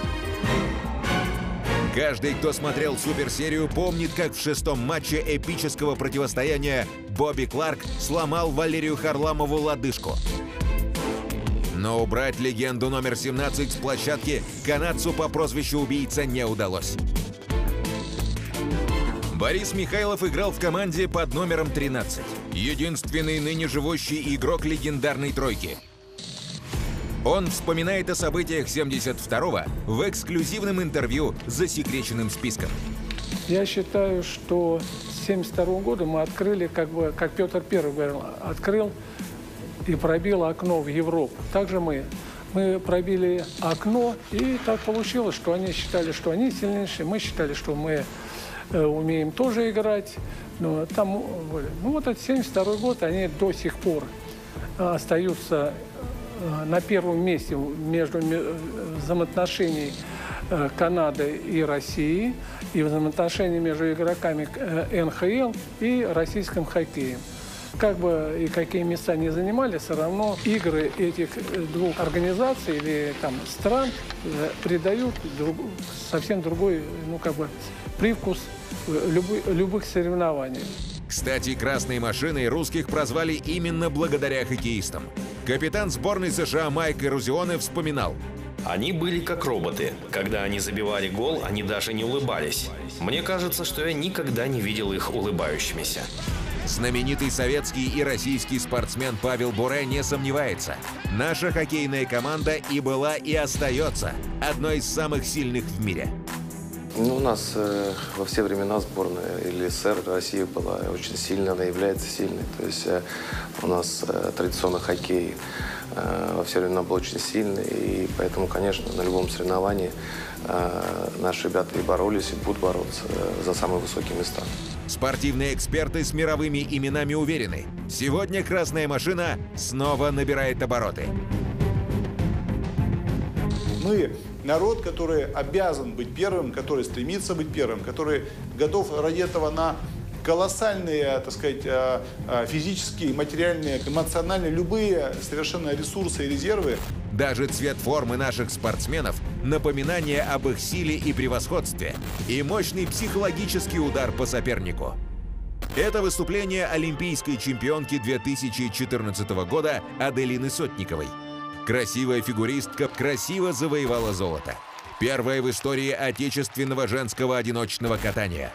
Каждый, кто смотрел суперсерию, помнит, как в 6-м матче эпического противостояния Бобби Кларк сломал Валерию Харламову лодыжку. Но убрать легенду номер 17 с площадки канадцу по прозвищу «Убийца» не удалось. Борис Михайлов играл в команде под номером 13. Единственный ныне живущий игрок легендарной тройки. Он вспоминает о событиях 72-го в эксклюзивном интервью с засекреченным списком. Я считаю, что с 72-го года мы открыли, как Петр I говорил, открыл и пробил окно в Европу. Также мы пробили окно, и так получилось, что они считали, что они сильнейшие, мы считали, что мы умеем тоже играть. Но там, ну вот этот 72-й год, они до сих пор остаются на первом месте между взаимоотношений Канады и России и взаимоотношений между игроками НХЛ и российским хоккеем. Как бы и какие места не занимали, все равно игры этих двух организаций или там стран придают совсем другой, привкус любых соревнований. Кстати, красной машиной русских прозвали именно благодаря хоккеистам. Капитан сборной США Майк Эрузионе вспоминал: Они были как роботы. Когда они забивали гол, они даже не улыбались. Мне кажется, что я никогда не видел их улыбающимися. Знаменитый советский и российский спортсмен Павел Буре не сомневается. Наша хоккейная команда и была, и остается одной из самых сильных в мире. У нас во все времена сборная ЛССР Россия была очень сильной, она является сильной. То есть у нас традиционно хоккей во все времена был очень сильный, и поэтому, конечно, на любом соревновании наши ребята и боролись, и будут бороться за самые высокие места. Спортивные эксперты с мировыми именами уверены: сегодня красная машина снова набирает обороты. Мы народ, который обязан быть первым, который стремится быть первым, который готов ради этого на колоссальные, так сказать, физические, материальные, эмоциональные, любые совершенно ресурсы и резервы. Даже цвет формы наших спортсменов – напоминание об их силе и превосходстве, и мощный психологический удар по сопернику. Это выступление олимпийской чемпионки 2014 года Аделины Сотниковой. Красивая фигуристка красиво завоевала золото. Первая в истории отечественного женского одиночного катания.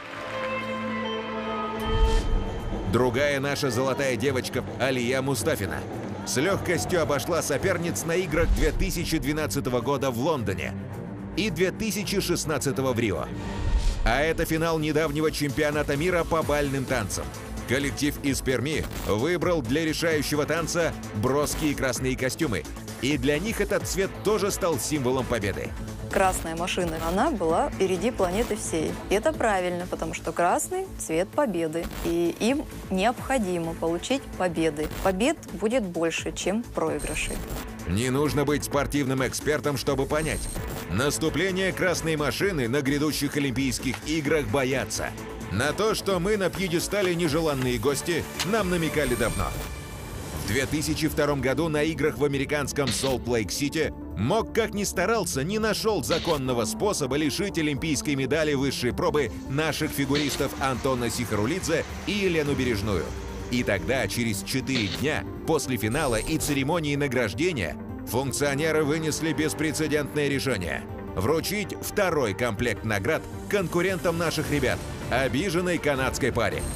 Другая наша золотая девочка Алия Мустафина с легкостью обошла соперниц на играх 2012 года в Лондоне и 2016 в Рио. А это финал недавнего чемпионата мира по бальным танцам. Коллектив из Перми выбрал для решающего танца броские красные костюмы. И для них этот цвет тоже стал символом победы. Красная машина, она была впереди планеты всей. И это правильно, потому что красный – цвет победы. И им необходимо получить победы. Побед будет больше, чем проигрышей. Не нужно быть спортивным экспертом, чтобы понять. Наступление красной машины на грядущих Олимпийских играх боятся. На то, что мы на пьедестале нежеланные гости, нам намекали давно. В 2002 году на играх в американском Солт-Лейк-Сити МОК, как ни старался, не нашел законного способа лишить олимпийской медали высшей пробы наших фигуристов Антона Сихарулидзе и Елену Бережную. И тогда, через 4 дня после финала и церемонии награждения, функционеры вынесли беспрецедентное решение – вручить второй комплект наград конкурентам наших ребят – обиженной канадской паре.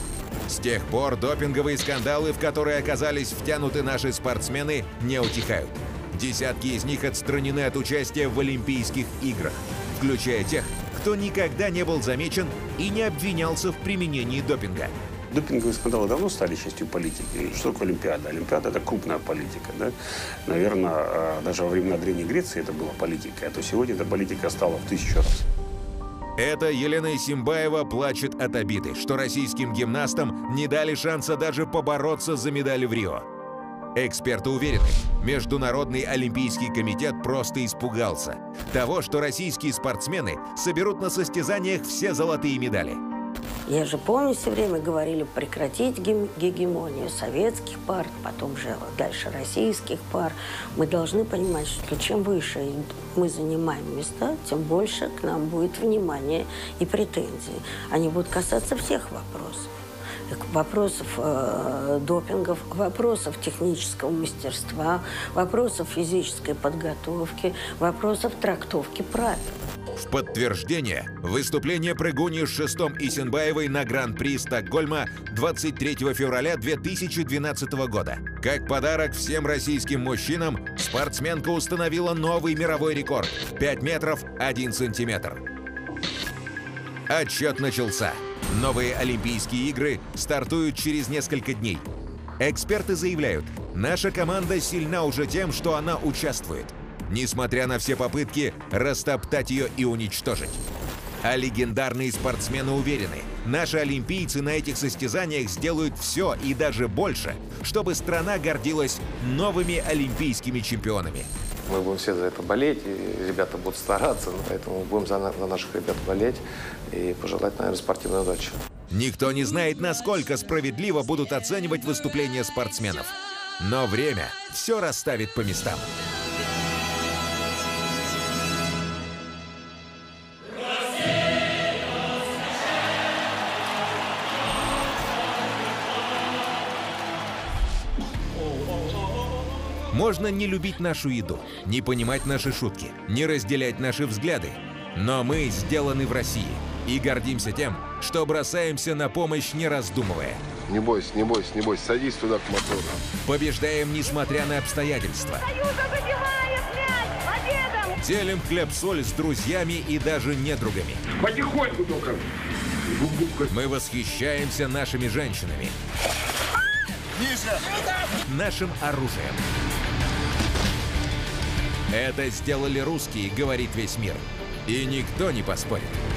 С тех пор допинговые скандалы, в которые оказались втянуты наши спортсмены, не утихают. Десятки из них отстранены от участия в Олимпийских играх, включая тех, кто никогда не был замечен и не обвинялся в применении допинга. Допинговые скандалы давно стали частью политики. Что такое Олимпиада? Олимпиада – это крупная политика. Да? Наверное, даже во времена Древней Греции это была политика, а то сегодня эта политика стала в 1000 раз. Это Елена Исимбаева плачет от обиды, что российским гимнастам не дали шанса даже побороться за медаль в Рио. Эксперты уверены, Международный олимпийский комитет просто испугался того, что российские спортсмены соберут на состязаниях все золотые медали. Я же помню, все время говорили прекратить гегемонию советских пар, потом же дальше российских пар. Мы должны понимать, что чем выше мы занимаем места, тем больше к нам будет внимания и претензий. Они будут касаться всех вопросов. Вопросов допингов, вопросов технического мастерства, вопросов физической подготовки, вопросов трактовки правил. В подтверждение выступление прыгуньи с шестом Исимбаевой на Гран-при Стокгольма 23 февраля 2012 года. Как подарок всем российским мужчинам, спортсменка установила новый мировой рекорд – 5 метров 1 сантиметр. Отсчет начался. Новые Олимпийские игры стартуют через несколько дней. Эксперты заявляют, наша команда сильна уже тем, что она участвует, несмотря на все попытки растоптать ее и уничтожить. А легендарные спортсмены уверены, наши олимпийцы на этих состязаниях сделают все и даже больше, чтобы страна гордилась новыми олимпийскими чемпионами. Мы будем все за это болеть, и ребята будут стараться, поэтому будем за наших ребят болеть и пожелать, наверное, спортивной удачи. Никто не знает, насколько справедливо будут оценивать выступления спортсменов. Но время все расставит по местам. Можно не любить нашу еду, не понимать наши шутки, не разделять наши взгляды. Но мы сделаны в России и гордимся тем, что бросаемся на помощь, не раздумывая. Не бойся, не бойся, не бойся, садись туда к мотору. Побеждаем, несмотря на обстоятельства. Делим хлеб-соль с друзьями и даже недругами. Потихоньку только. Мы восхищаемся нашими женщинами. Нашим оружием. Это сделали русские, говорит весь мир. И никто не поспорит.